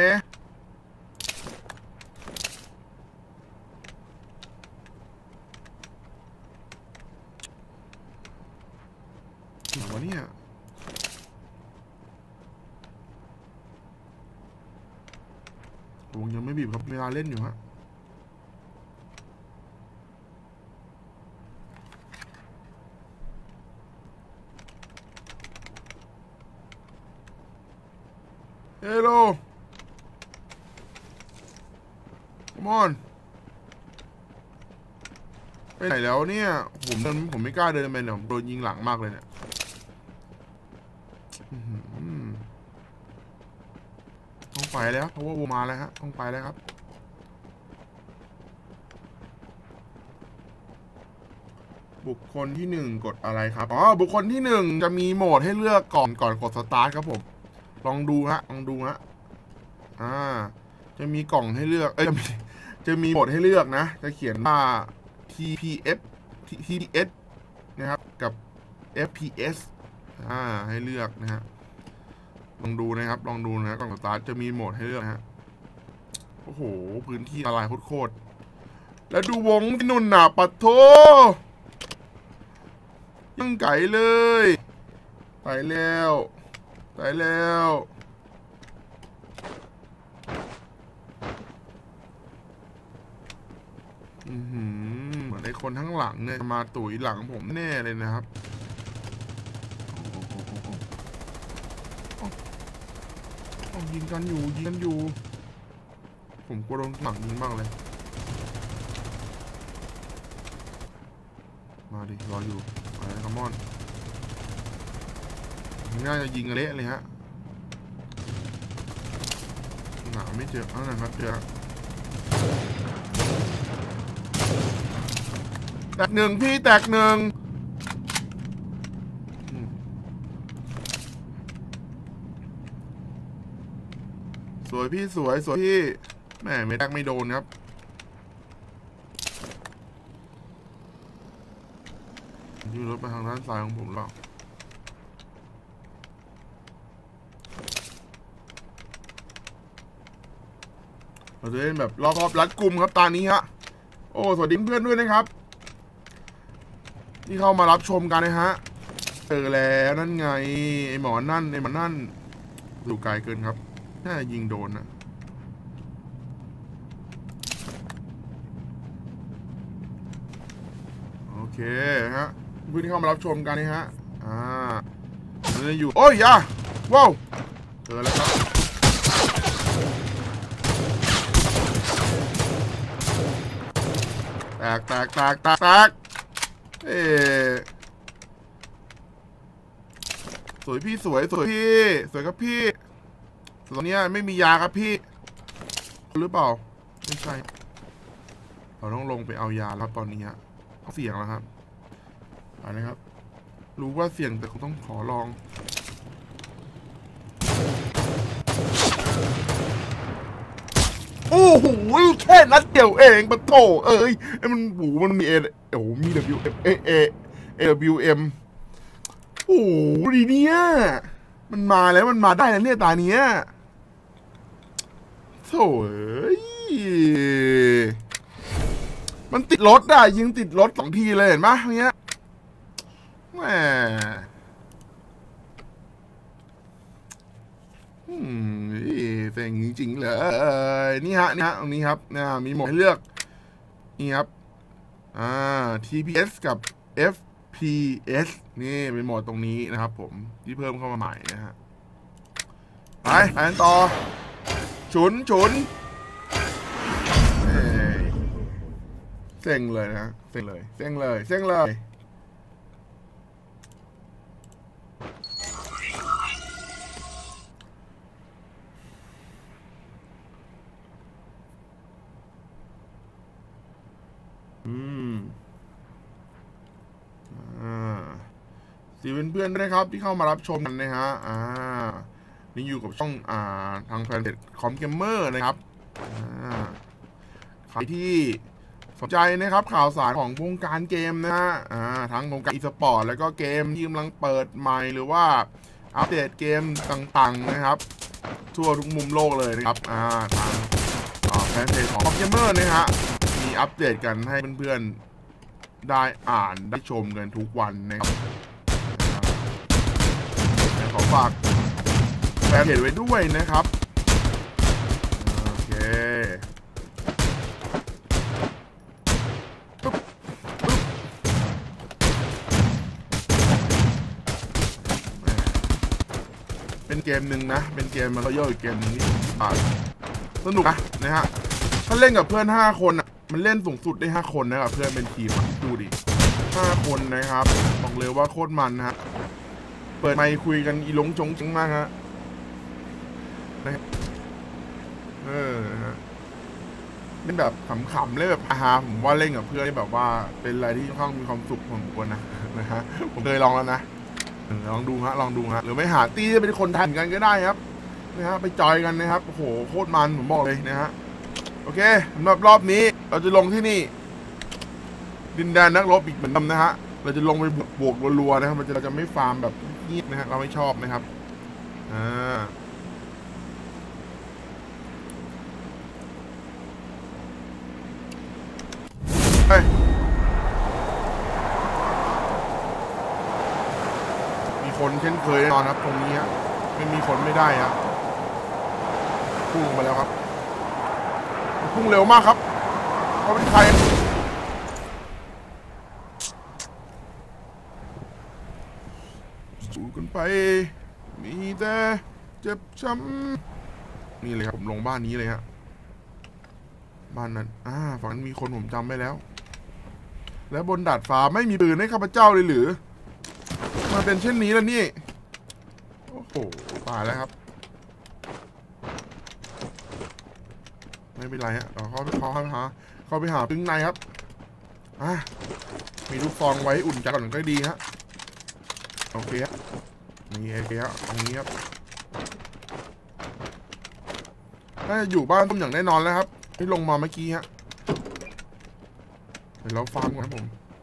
วะเนี่ยวงยังไม่บีบครับเวลาเล่นอยู่ฮะเฮลโล come on ไปไหนแล้วเนี่ยผมไม่กล้าเดินไปเนี่ยผมโดนยิงหลังมากเลยเนี่ยต้องไปแล้วเพราะว่าวงมาแล้วฮะต้องไปแล้วครับบุคคลที่1กดอะไรครับอ๋อบุคคลที่1จะมีโหมดให้เลือกก่อนกดสตาร์ทครับผมลองดูฮะจะมีกล่องให้เลือกจะมีโหมดให้เลือกนะจะเขียนว่า TPS นะครับกับ FPS ให้เลือกนะฮะลองดูนะครับกล่องสตาร์ทจะมีโหมดให้เลือกฮะโอ้โหพื้นที่ละลายโคตรแล้วดูวงที่นุ่นน่ะปัดโถยังไก่เลยไปแล้วเหมือนไอ้คนทั้งหลังเนี่ยมาตุ๋ยหลังผมแน่เลยนะครับยิงกันอยู่ผมกลัวโดนหมักยิงบ้างเลยมาดิรออยู่อะไรคัมมอนน่าจะยิงเละเลยฮะหนาไม่เจอนะครับเจอแตกหนึ่งพี่แตกหนึ่งสวยพี่สวยพี่แม่ไม่แตกไม่โดนครับยืนรถไปทางด้านซ้ายของผมแล้วเราจะเล่นแบบรอบรัดกุมครับตานี้ฮะโอ้สวัสดีเพื่อนด้วยนะครับที่เข้ามารับชมกันนะฮะเจอแล้วนั่นไงไอหมอนั่นดูไกลเกินครับน่ายิงโดนนะโอเคฮะเพื่อนที่เข้ามารับชมกันนะฮะมันจะอยู่โอ้ยอย่าว้าวเจอแล้วครับแตกสวยพี่สวยครับพี่ตอนนี้ไม่มียาครับพี่หรือเปล่าไม่ใช่เราต้องลงไปเอายาแล้วตอนนี้ฮะเสี่ยงแล้วครับอะไรครับรู้ว่าเสี่ยงแต่คงต้องขอลองโอ้โหแค่นัดเดียวเองปะโถมันมันมีมี WM โอ้โหดีเนี่ยมันมาแล้วมันมาได้แล้วเนี่ยตาเนี้ยโถ่มันติดรถได้ยิงติดรถ2 ทีเลยเห็นไหมเนี้ยแหมเซ็งจริงๆเลยนี่ฮะตรงนี้ครับมีโหมดให้เลือกนี่ครับTPS กับ FPS นี่เป็นโหมดตรงนี้นะครับผมที่เพิ่มเข้ามาใหม่นะฮะไปกันต่อฉุนเซ็งเลยนะเซ็งเลยสีเพื่อนๆด้วยนะครับที่เข้ามารับชมกันนะฮะนี่อยู่กับช่องทางแฟนเพจคอมเกมเมอร์นะครับใครที่สนใจนะครับข่าวสารของวงการเกมนะฮะทั้งวงการอีสปอร์ตแล้วก็เกมที่กำลังเปิดใหม่หรือว่าอัปเดตเกมต่างๆนะครับทั่วทุกมุมโลกเลยนะครับทางแฟนเพจของคอมเกมเมอร์นะฮะมีอัปเดตกันให้เพื่อนๆได้อ่านได้ชมกันทุกวันนะครับขอฝากแฟนเพจไว้ด้วยนะครับโอเคเป็นเกมหนึ่งนะเป็นเกมมันก็ย่อยเกมนึงที่สนุกนะฮะถ้าเล่นกับเพื่อน5คนมันเล่นสูงสุดได้5คนนะครับเพื่อนเป็นทีมดูดิ5คนนะครับบอกเลยว่าโคตรมันนะฮะเปิดไมค์คุยกันอีหลงจงจังมากฮะนะครับเล่นแบบขำๆเล่นแบบผมว่าเล่นกับเพื่อนแบบว่าเป็นอะไรที่ค่อนข้างมีความสุขผมควรนะฮะผมเคยลองแล้วนะลองดูฮะหรือไม่หาตี้จะเป็นคนไทยกันก็ได้ครับนะฮะไปจอยกันนะครับโอ้โหโคตรมันผมบอกเลยนะฮะโอเคสำหรับรอบนี้เราจะลงที่นี่ดินแดนนักรบอีกเหมือนเดิมนะฮะเราจะลงไปบวกรัวๆนะครับเราจะไม่ฟาร์มแบบเงียบนะฮะเราไม่ชอบนะครับมีคนเช่นเคยแน่นอนครับตรงนี้ฮะไม่มีคนไม่ได้ครับพุ่งมาแล้วครับพุ่งเร็วมากครับเขาเป็นใครสู้กันไปมีแต่เจ็บช้ำนี่เลยครับผมลงบ้านนี้เลยฮะบ้านนั้นฝั่งนั้นมีคนผมจำไม่แล้วและบนดาดฟ้าไม่มีปืนให้ข้าพเจ้าเลยหรือมาเป็นเช่นนี้แล้วนี่โอ้โหตายแล้วครับไม่เป็นไรฮะเราเข้าไปหาพึ่งในครับมีลูกซองไว้อุ่นใจก่อนก็ดีฮะโอเคครับนี่โอเคครับตรงนี้ครับน่าจะอยู่บ้านต้มอย่างแน่นอนแล้วครับที่ลงมาเมื่อกี้ฮะเดี๋ยวเราฟังก่อนครับผม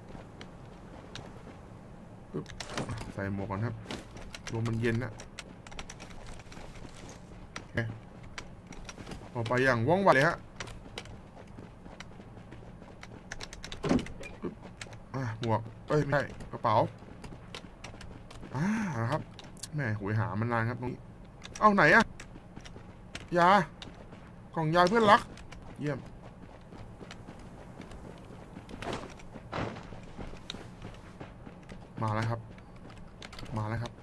ใส่หมวกก่อนครับลมมันเย็นนะออกไปอย่างว่องไวเลยฮะหมวกไม่ใช่กระเป๋านะครับแม่หวยหามันนานครับตรงนี้เอาไหนยากล่องยาเพื่อนรักเยี่ยมมาแล้วครับรอเลยฮะ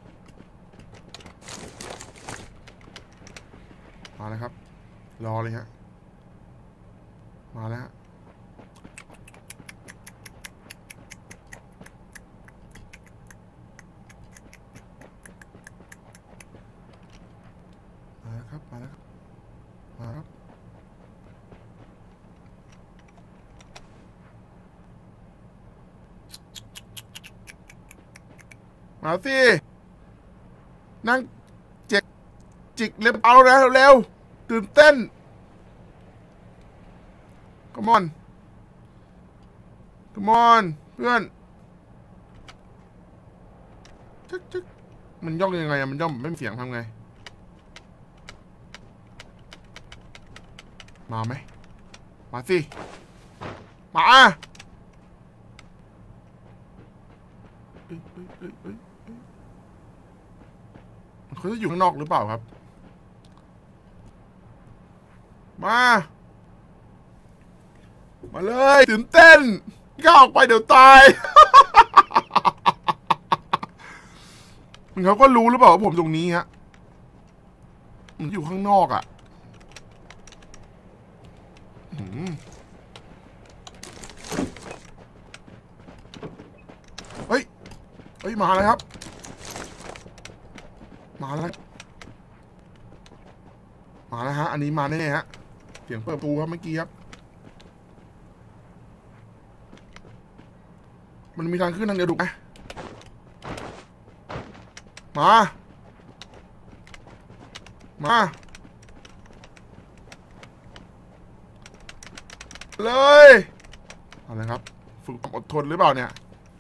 มาแล้วฮะมาแล้วฮะมาแล้วมาสินั่งจิกเล็บเอาแล้วเร็วตื่นเต้น come on เพื่อนจึ๊กมันย่องยังไงมันย่องไม่มีเสียงทำไงมาไหมมาสิมาเขาจะอยู่ข้างนอกหรือเปล่าครับมาเลยตื่นเต้นก้าวออกไปเดี๋ยวตายเขาก็รู้หรือเปล่าว่าผมตรงนี้ฮะมันอยู่ข้างนอกอ่ะเฮ้ยมาแล้วครับมาแล้วฮะอันนี้มาแน่ฮะเสียงเปิดประตูครับเมื่อกี้ครับมันมีทางขึ้นทางเดียวถูกไหมมาเลยอะไรครับฝึกความอดทนหรือเปล่าเนี่ย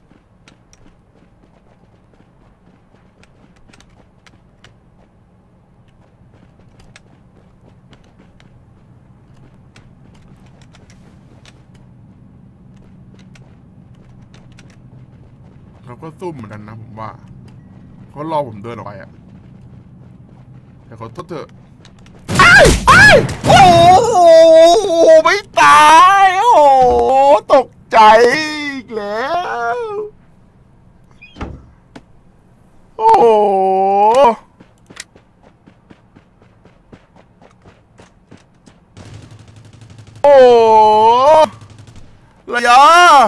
เขาก็ซุ่มเหมือนกันนะผมว่าเขารอผมเดินออกไปอะแต่เขาเถอะโอ้โหไม่ตายโอ้โหตกใจอีกแล้วโอ้โหโอ้ระยะ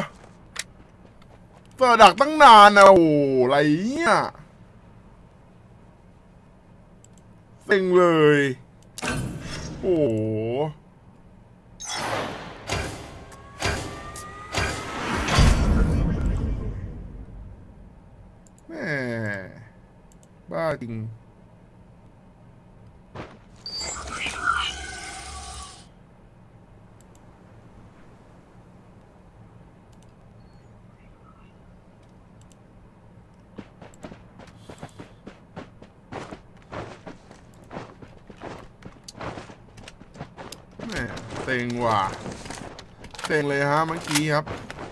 เปิดดักตั้งนานนะโอ้อะไรเนี่ยเซ็งเลยโอ้แม่บ้าจริงแม่เซ็งว่ะเซ็งเลยฮะเมื่อกี้ครับ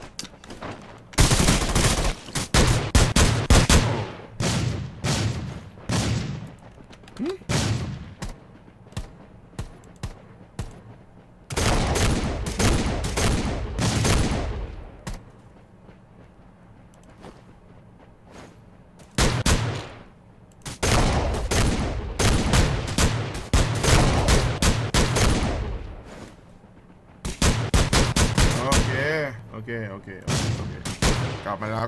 โอเคกลับมาแล้ว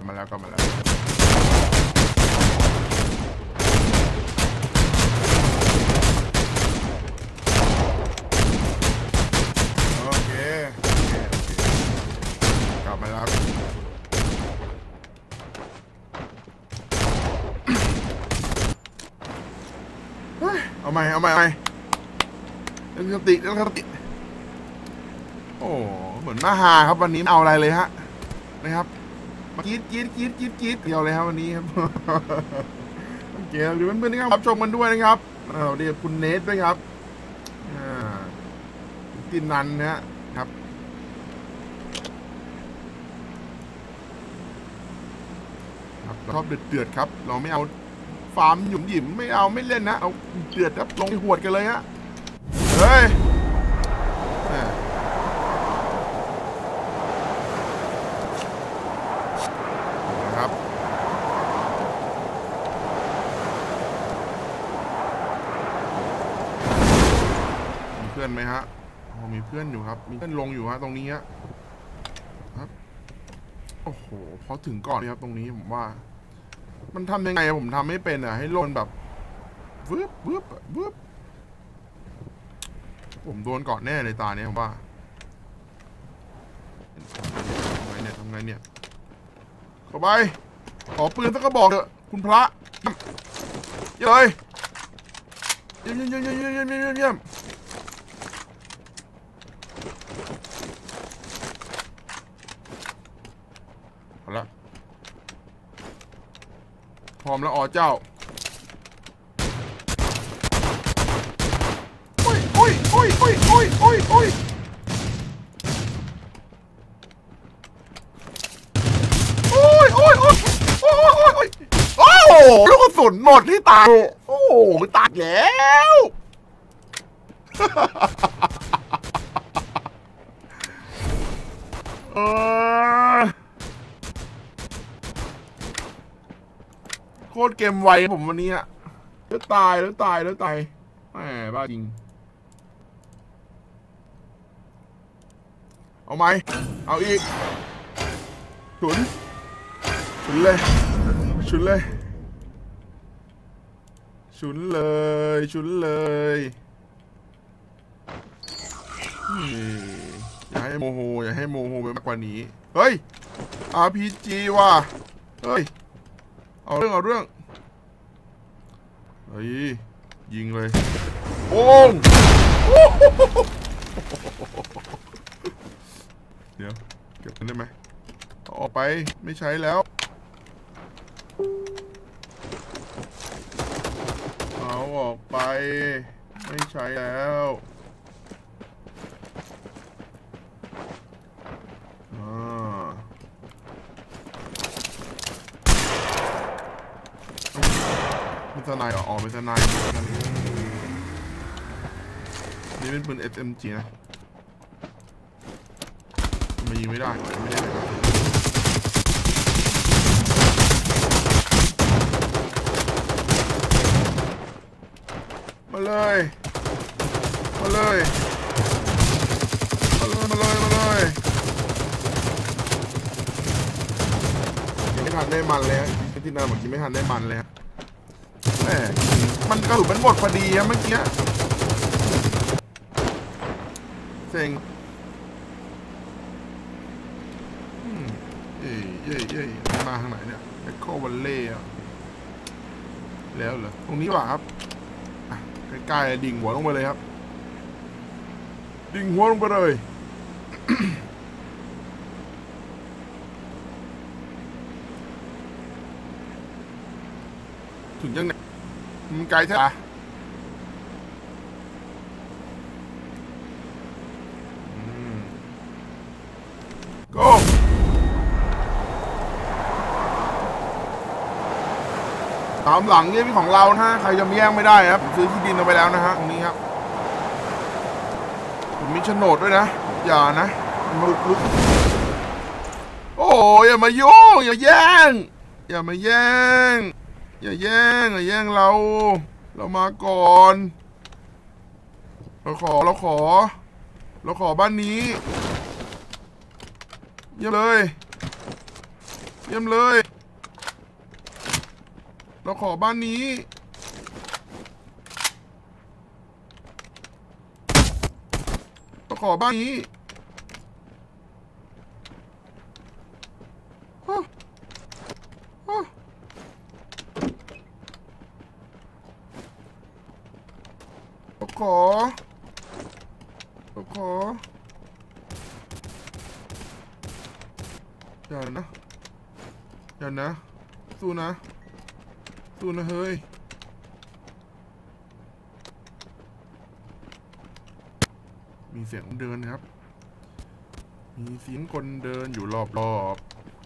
โอเคกลับมาแล้วเอาใหม่เรื่องสติโอ้เหมือนมาฮาครับวันนี้เอาอะไรเลยฮะนะครับกีดเดียวเลยครับวันนี้ครับโอเคหรือเพื่อนๆที่เข้ารับชมกันด้วยนะครับเดี๋ยวคุณเนทด้วยครับตินันนะครับชอบเดือดครับเราไม่เอาฟาร์มหยุ่มหยิมไม่เอาไม่เล่นนะเอาเดือดครับลงไปหวดกันเลยฮะเฮ้ยครับมีเพื่อนไหมฮะมีเพื่อนอยู่ครับมีเพื่อนลงอยู่ฮะตรงนี้ฮะครับโอ้โหพอถึงก่อนครับตรงนี้ผมว่ามันทำยังไงผมทำไม่เป็นอ่ะให้ลนแบบวืบผมโดนก่อนแน่เลยตาเนี้ยผมว่าทำไงเนี่ยเข้าไปขอปืนสักกระบอกเถอะคุณพระเย้ยเยี่ยมเอาละพร้อมแล้วอ๋อเจ้าโอ้ยโอ้ยโอ้ลูกกระสุนหมดที่ตาโอ้ตายแล้วโคตรเกมไวผมวันนี้อะแล้วตายแหมบ้าจริงเอาไหมเอาอีกฉุนเลยอย่าให้โมโหไปมากกว่านี้เฮ้ย RPG ว่ะเฮ้ยเอาเรื่องเฮ้ยยิงเลยโอ้งเดี๋ยวเก็บมันได้ไหมออกไปไม่ใช้แล้วเอาออกไปไม่ใช้แล้วไม่สไนด์ออกไม่สไนด์นี่เป็นปืน SMG นะมันยิงไม่ได้ไม่ได้มาเลยมาเลยมาเลยมาเลยมาเลยยังไม่ทันได้มันเลยที่นาบอกยังไม่ทันได้มันเลยแหมมันกระสุนมันหมดพอดีอะเมื่อกี้เซ็งเย่มาทางไหนเนี่ยเอ็กโควันเล่แล้วเหรอตรงนี้ว่ะครับใกล้ๆดิ่งหัวลงไปเลยครับดิ่งหัวลงไปเลยถึงยังไงมันไกลใช่ไหมก็ตามหลังเนี่ยเป็นของเรานะใครจะมาแย่งไม่ได้ครับซื้อที่ดินเอาไปแล้วนะฮะตรงนี้ครับผมมีโฉนดด้วยนะอย่านะมาลุกโอ้ยอย่ามายุ่งอย่าแย่งอย่ามาแย่งอย่าแย่งเรามาก่อนเราขอบ้านนี้เยี่ยมเลยเราขอบ้านนี้เราขอบ้านนี้เราขออย่านะสู้นะเฮ้ยมีเสียงเดินครับมีเสียงคนเดินอยู่รอบ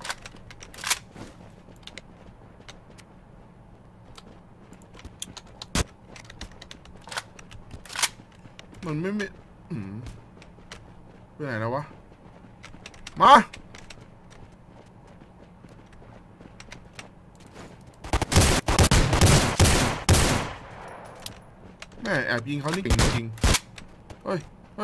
มันไม่ไปไหนแล้ววะมาแม่แอบยิงเขานี่เก่งจริงเฮ้ย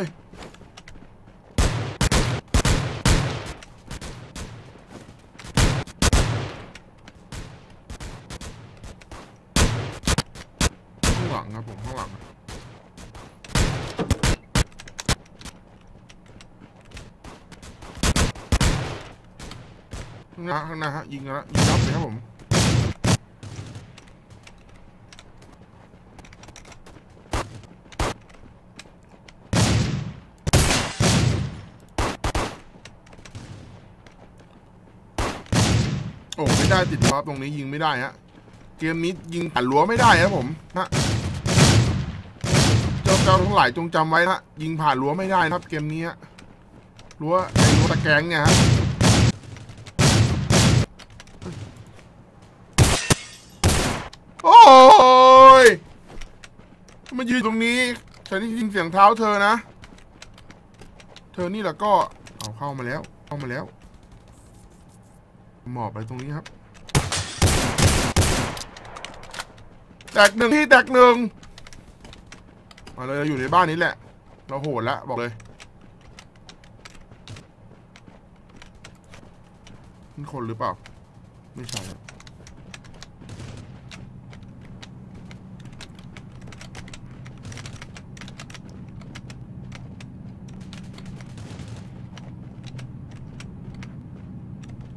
ข้างหลังครับผมข้างหลังข้างหน้าฮะยิงแล้วยิงยับเลยครับผมโอ้ไม่ได้ติดท็อปตรงนี้ยิงไม่ได้ฮะเกมนี้ยิงผ่านรั้วไม่ได้ครับผมนะเจ้าทั้งหลายจงจำไว้นะยิงผ่านรั้วไม่ได้นะครับเกมนี้รั้วตะแกรงเนี่ยฮะโอ้ยมายืนตรงนี้ฉันได้ยินเสียงเท้าเธอนะเธอนี่แหละก็เอาเข้ามาแล้วหมอบไปตรงนี้ครับแตกหนึ่งมาเลยเราอยู่ในบ้านนี้แหละเราโหดแล้วบอกเลยนี่คนหรือเปล่าไม่ใช่ครับ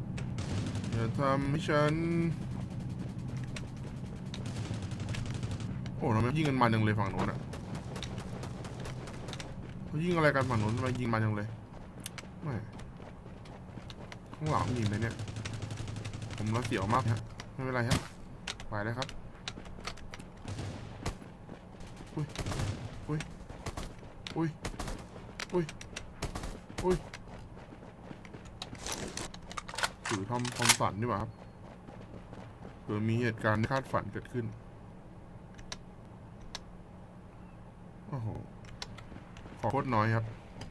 อย่าทำให้ฉันโอ้ทำไมยิงกันมันจังเลยฝั่งโน้นอ่ะเขายิงอะไรกันฝั่งโน้นทำไมยิงมันจังเลยไม่ข้างหลังยิงเลยเนี่ยผมระเสียวมากฮะไม่เป็นไรฮะไปเลยครับอุ้ยอุ้ยอุ้ยอุ้ยอุ้ยถือทอมสันดีกว่าครับเผื่อมีเหตุการณ์คาดฝันเกิดขึ้นโอ้โหขอโคตรน้อยครับ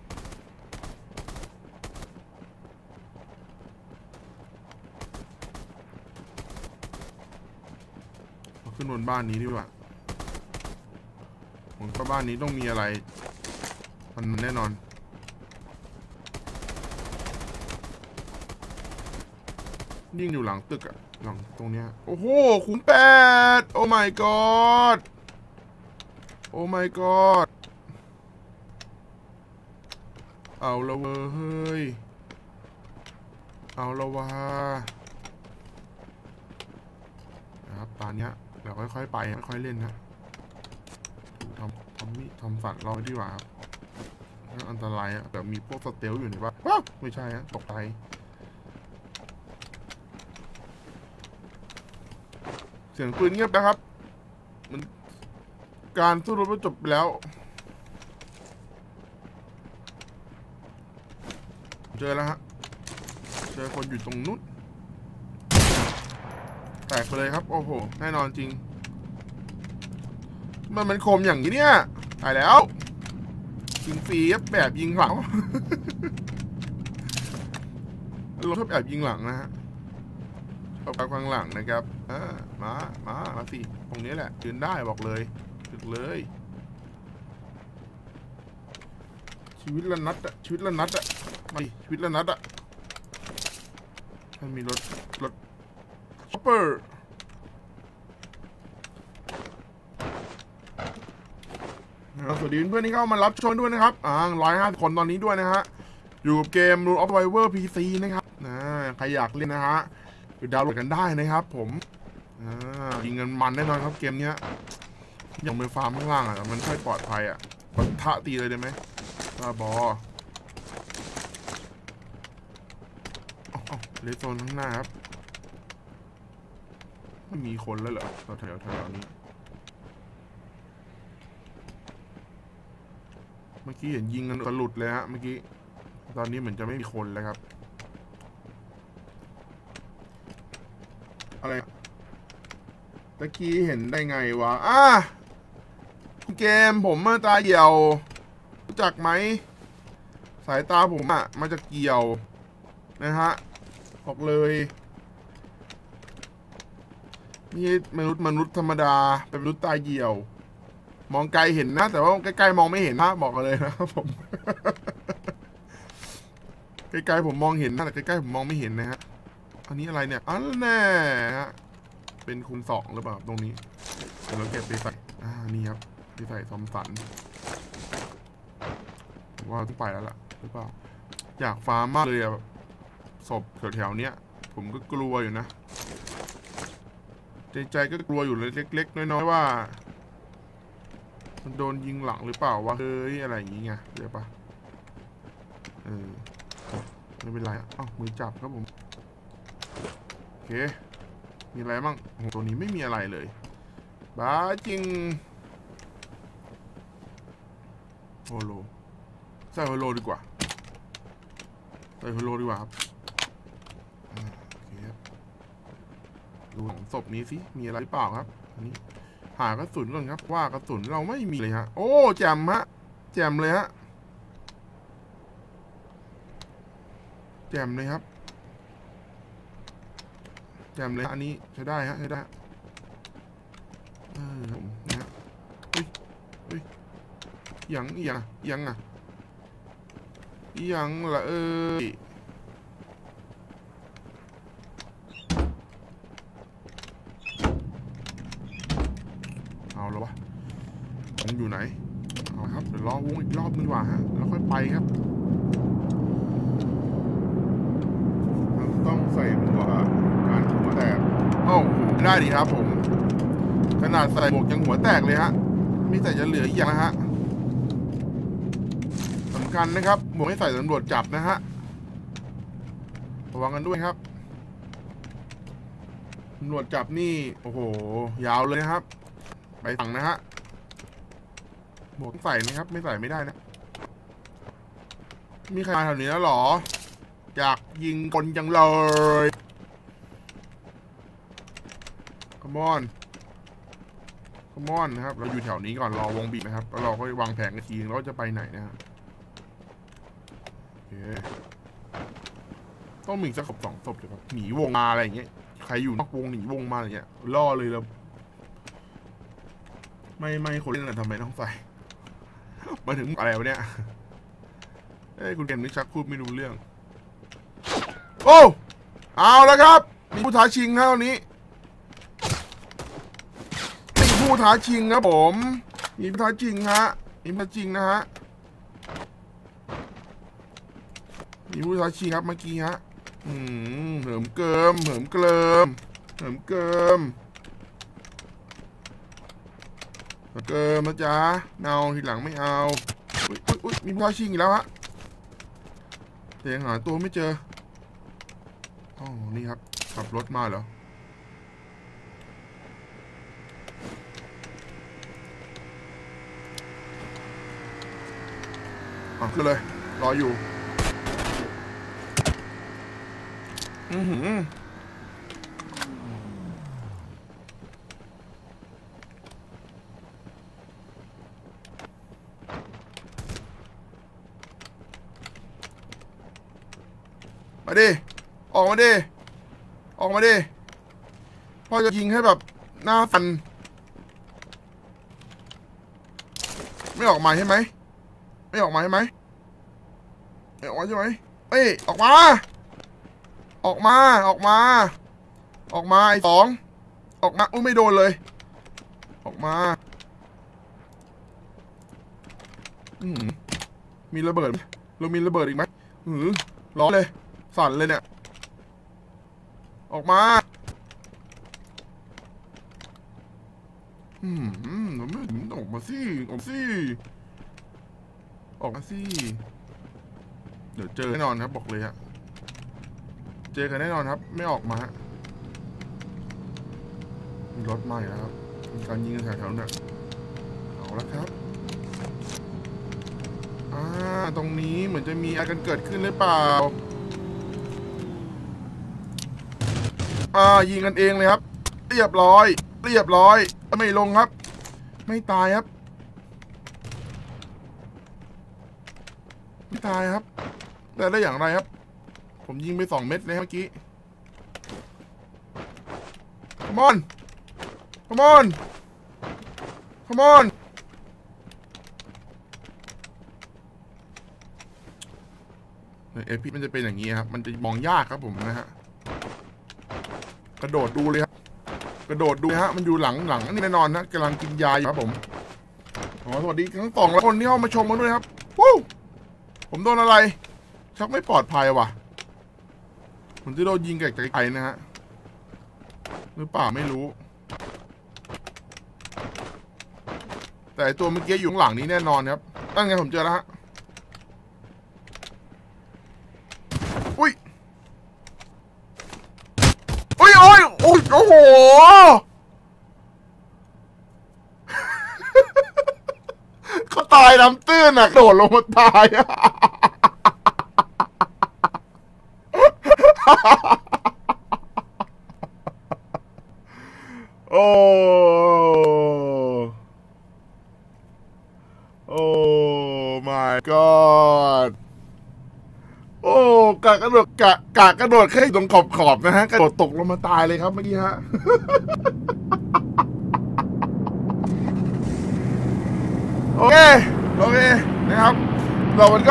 ขึ้นบนบ้านนี้ดีกว่าผมก็บ้านนี้ต้องมีอะไรมันแน่นอนยิ่งอยู่หลังตึกอะหลังตรงเนี้ยโอ้โหขุม8โอ้ my god โอ้ my god เอาละเว้ยเอาละวะนะครับตอนเนี้ยเดี๋ยวค่อยๆไปค่อยๆเล่นนะทำฝันเราดีกว่าครับอันตรายอะแบบมีพวกสเตลอยู่ในบ้านว้าวไม่ใช่ฮะตกใจเสียงปืนเงียบนะครับมันการสู้รบจบไปแล้วเจอแล้วฮะเจอคนอยู่ตรงนู้นแตกไปเลยครับโอ้โหแน่นอนจริงมันคมอย่างนี้เนี่ยตายแล้วยิงฟรีแบบยิงหลังเราชอบแบบยิงหลังนะฮะชอบแบบข้างหลังนะครับมาสิตรงนี้แหละยืนได้บอกเลยถึกเลยชีวิตละนัดอะชีวิตละนัดอะมาดิชีวิตละนัดอะมันมีรถช็อปเปอร์สวัสดีเพื่อนที่เข้ามารับชมด้วยนะครับ150 คนตอนนี้ด้วยนะฮะอยู่กับเกม Rule of Survivor PC นะครับใครอยากเล่นนะฮะไปดาวน์โหลดกันได้นะครับผมยิงเงินมันแน่นอนครับเกมเนี้ยยังไปฟาร์มข้างล่างอ่ะมันค่อยปลอดภัยอ่ะปะทะตีเลยได้ไหมบอเลโซนข้างหน้าครับไม่มีคนแล้วเหรอแถวนี้เมื่อกี้เห็นยิงกันกระหลุดเลยฮะเมื่อกี้ตอนนี้เหมือนจะไม่มีคนแล้วครับอะไรตะกี้เห็นได้ไงวะเกมผมตาเหี่ยวรู้จักไหมสายตาผมมาจากเกี่ยวนะฮะบอกเลยนี่มนุษย์ธรรมดาเป็นมนุษย์ตาเหี่ยวมองไกลเห็นนะแต่ว่าใกล้ๆมองไม่เห็นนะบอกกันเลยนะครับผมใกล้ๆผมมองเห็นนะแต่ใกล้ๆผมมองไม่เห็นนะฮะอันนี้อะไรเนี่ยแน่ฮะเป็นคูณ 2หรือเปล่าตรงนี้เดี๋ยวเราเก็บไปใส่นี่ครับไปใส่ทอมสันว่าต้องไปแล้วล่ะหรือเปล่าอยากฟาร์มมากเลยอะศพแถวๆเนี้ยผมก็กลัวอยู่นะใจก็กลัวอยู่เลยเล็กๆน้อยๆว่ามันโดนยิงหลังหรือเปล่าวะเฮ้ยอะไรอย่างงี้ไงเดี๋ยวปะไม่เป็นไรมือจับครับผมโอเคมีอะไรบ้างตัวนี้ไม่มีอะไรเลยบ้าจริงโฮโลใส่โฮโลดีกว่าใส่โฮโลดีกว่าครับโอเคดูของศพนี้สิมีอะไรหรือเปล่าครับอันนี้หากระสุนก่อนครับว่ากระสุนเราไม่มีเลยฮะโอ้แจ่มฮะแจ่มเลยฮะแจ่มเลยครับแจ่มเลยอันนี้ใช้ได้ฮะใช้ได้นะฮะยังละเอาแล้ววะผมอยู่ไหนเอาครับเดี๋ยวรอวงอีกรอบนึงดีกว่าฮะแล้วค่อยไปครับต้องใส่หมวกการถูกแตกได้ดีครับผมขนาดใส่หมวกยังหัวแตกเลยฮะมีแต่จะเหลืออีกอย่างนะฮะสำคัญนะครับหมวกให้ใส่ตำรวจจับนะฮะระวังกันด้วยครับตำรวจจับนี่โอ้โหยาวเลยนะครับไปสั่งนะฮะหมวกใส่นะครับไม่ใส่ไม่ได้นะมีใครมาแถวนี้แล้วหรออยากยิงคนจังเลยคอมอนนะครับเราอยู่แถวนี้ก่อนรอวงบีบนะครับแล้วเราก็วางแผนกันทีนึงเราจะไปไหนนะฮะโอเคต้องมีสักศพ2 ศพเลยครับหนีวงมาอะไรอย่างเงี้ยใครอยู่นอกวงหนีวงมาอะไรเงี้ยล่อเลยแล้วไม่คนเล่นอะไรทำไมต้องใส่มาถึงอะไรวะเนี่ยเอ้ยคุณเกมนิชักพูดไม่รู้เรื่องโอ้เอาแล้วครับมีผู้ท้าชิงนะตอนนี้มีผู้ท้าชิงครับผมมีผู้ท้าชิงฮะมีผู้ท้าชิงนะฮะมีผู้ท้าชิงครับเมื่อกี้ฮะเหิมเกิมนะจ๊ะเนาทีหลังไม่เอาอุ้ยมีผู้ท้าชิงอีกแล้วฮะแต่ยังหาตัวไม่เจออ๋อนี่ครับขับรถมาเหรอขึ้นเลยรออยู่มาดิออกมาดิพ่อจะยิงให้แบบหน้าฟันไม่ออกมาใช่ไหมเอ้ยออกมาไอ้2ออกมาอุ้ยไม่โดนเลยออกมามีระเบิดเรามีระเบิดอีกไหมร้อนเลยสั่นเลยเนี่ยออกมาออกมาสิเดี๋ยวเจอแน่นอนครับบอกเลยฮะเจอกันแน่นอนครับไม่ออกมามีรถมาอีกแล้วครับมีการยิงกันแถวๆนั้นเอาละครับตรงนี้เหมือนจะมีอะไรกันเกิดขึ้นหรือเปล่ายิงกันเองเลยครับเรียบร้อยไม่ลงครับไม่ตายครับแต่ได้อย่างไรครับผมยิงไป2 เม็ดเลยเมื่อกี้ Come on เอพีมันจะเป็นอย่างนี้ครับมันจะมองยากครับผมนะฮะกระโดดดูเลยครับฮะมันอยู่หลังนี่แน่นอนนะกำลังกินยาอยู่ครับผมสวัสดีทั้ง2 คนที่เข้ามาชมกันด้วยครับผมโดนอะไรชักไม่ปลอดภัยว่ะผมจะโดนยิงไกลๆนะฮะหรือเปล่าไม่รู้แต่ตัวเมื่อกี้อยู่ข้างหลังนี้แน่นอนครับตั้งไงผมเจอแล้วฮะอุ้ยโอ้โหเขาตายน้ำตื้นโดดลงมาตายโอ้ my god กะกระโดดแค่ตรงขอบนะฮะกระโดดตกลงมาตายเลยครับเมื่อกี้ฮะโอเคนะครับเรามันก็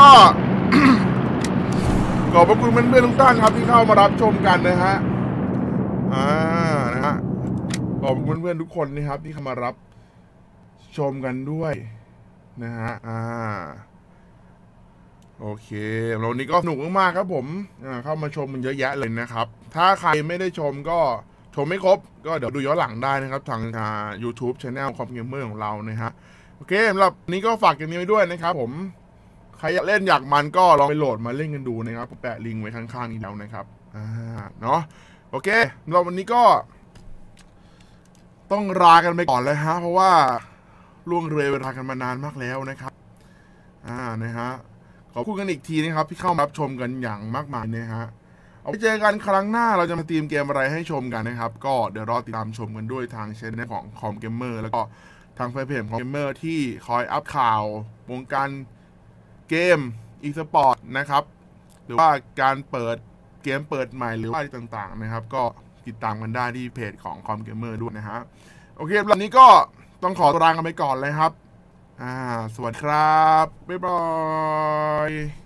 ขอบพระคุณเพื่อนๆทุกท่านครับที่เข้ามารับชมกันนะฮะนะฮะขอบคุณเพื่อนๆทุกคนนะครับที่เข้ามารับชมกันด้วยนะฮะโอเควันนี้ก็สนุกมากๆครับผมเข้ามาชมมันเยอะแยะเลยนะครับถ้าใครไม่ได้ชมก็ชมไม่ครบก็เดี๋ยวดูย้อนหลังได้นะครับทางYouTube Channel คอมเกมเมอร์ของเรานะฮะโอเคสำหรับนี้ก็ฝากเกมนี้ไว้ด้วยนะครับผมใครอยากเล่นอยากมันก็ลองไปโหลดมาเล่นกันดูนะครับผมแปะลิงก์ไว้ข้างๆนี้แล้วนะครับเนาะโอเคเราวันนี้ก็ต้องลากันไปก่อนเลยฮะเพราะว่าล่วงเลยเวลากันมานานมากแล้วนะครับนะฮะขอบคุณกันอีกทีนะครับที่เข้ามารับชมกันอย่างมากมายนะฮะเอาไปเจอกันครั้งหน้าเราจะมาตีมเกมอะไรให้ชมกันนะครับก็เดี๋ยวรอติดตามชมกันด้วยทางช่องของคอมเกมเมอร์แล้วก็ทางแฟนเพจของเกมเมอร์ที่คอยอัปข่าววงการเกมอีสปอร์ตนะครับหรือว่าการเปิดเกมเปิดใหม่หรือว่าต่างๆนะครับก็ติดตามกันได้ที่เพจของคอมเกมเมอร์ด้วยนะฮะโอเควันนี้ก็ต้องขอตัวลากันไปก่อนเลยครับสวัสดีครับบ๊ายบาย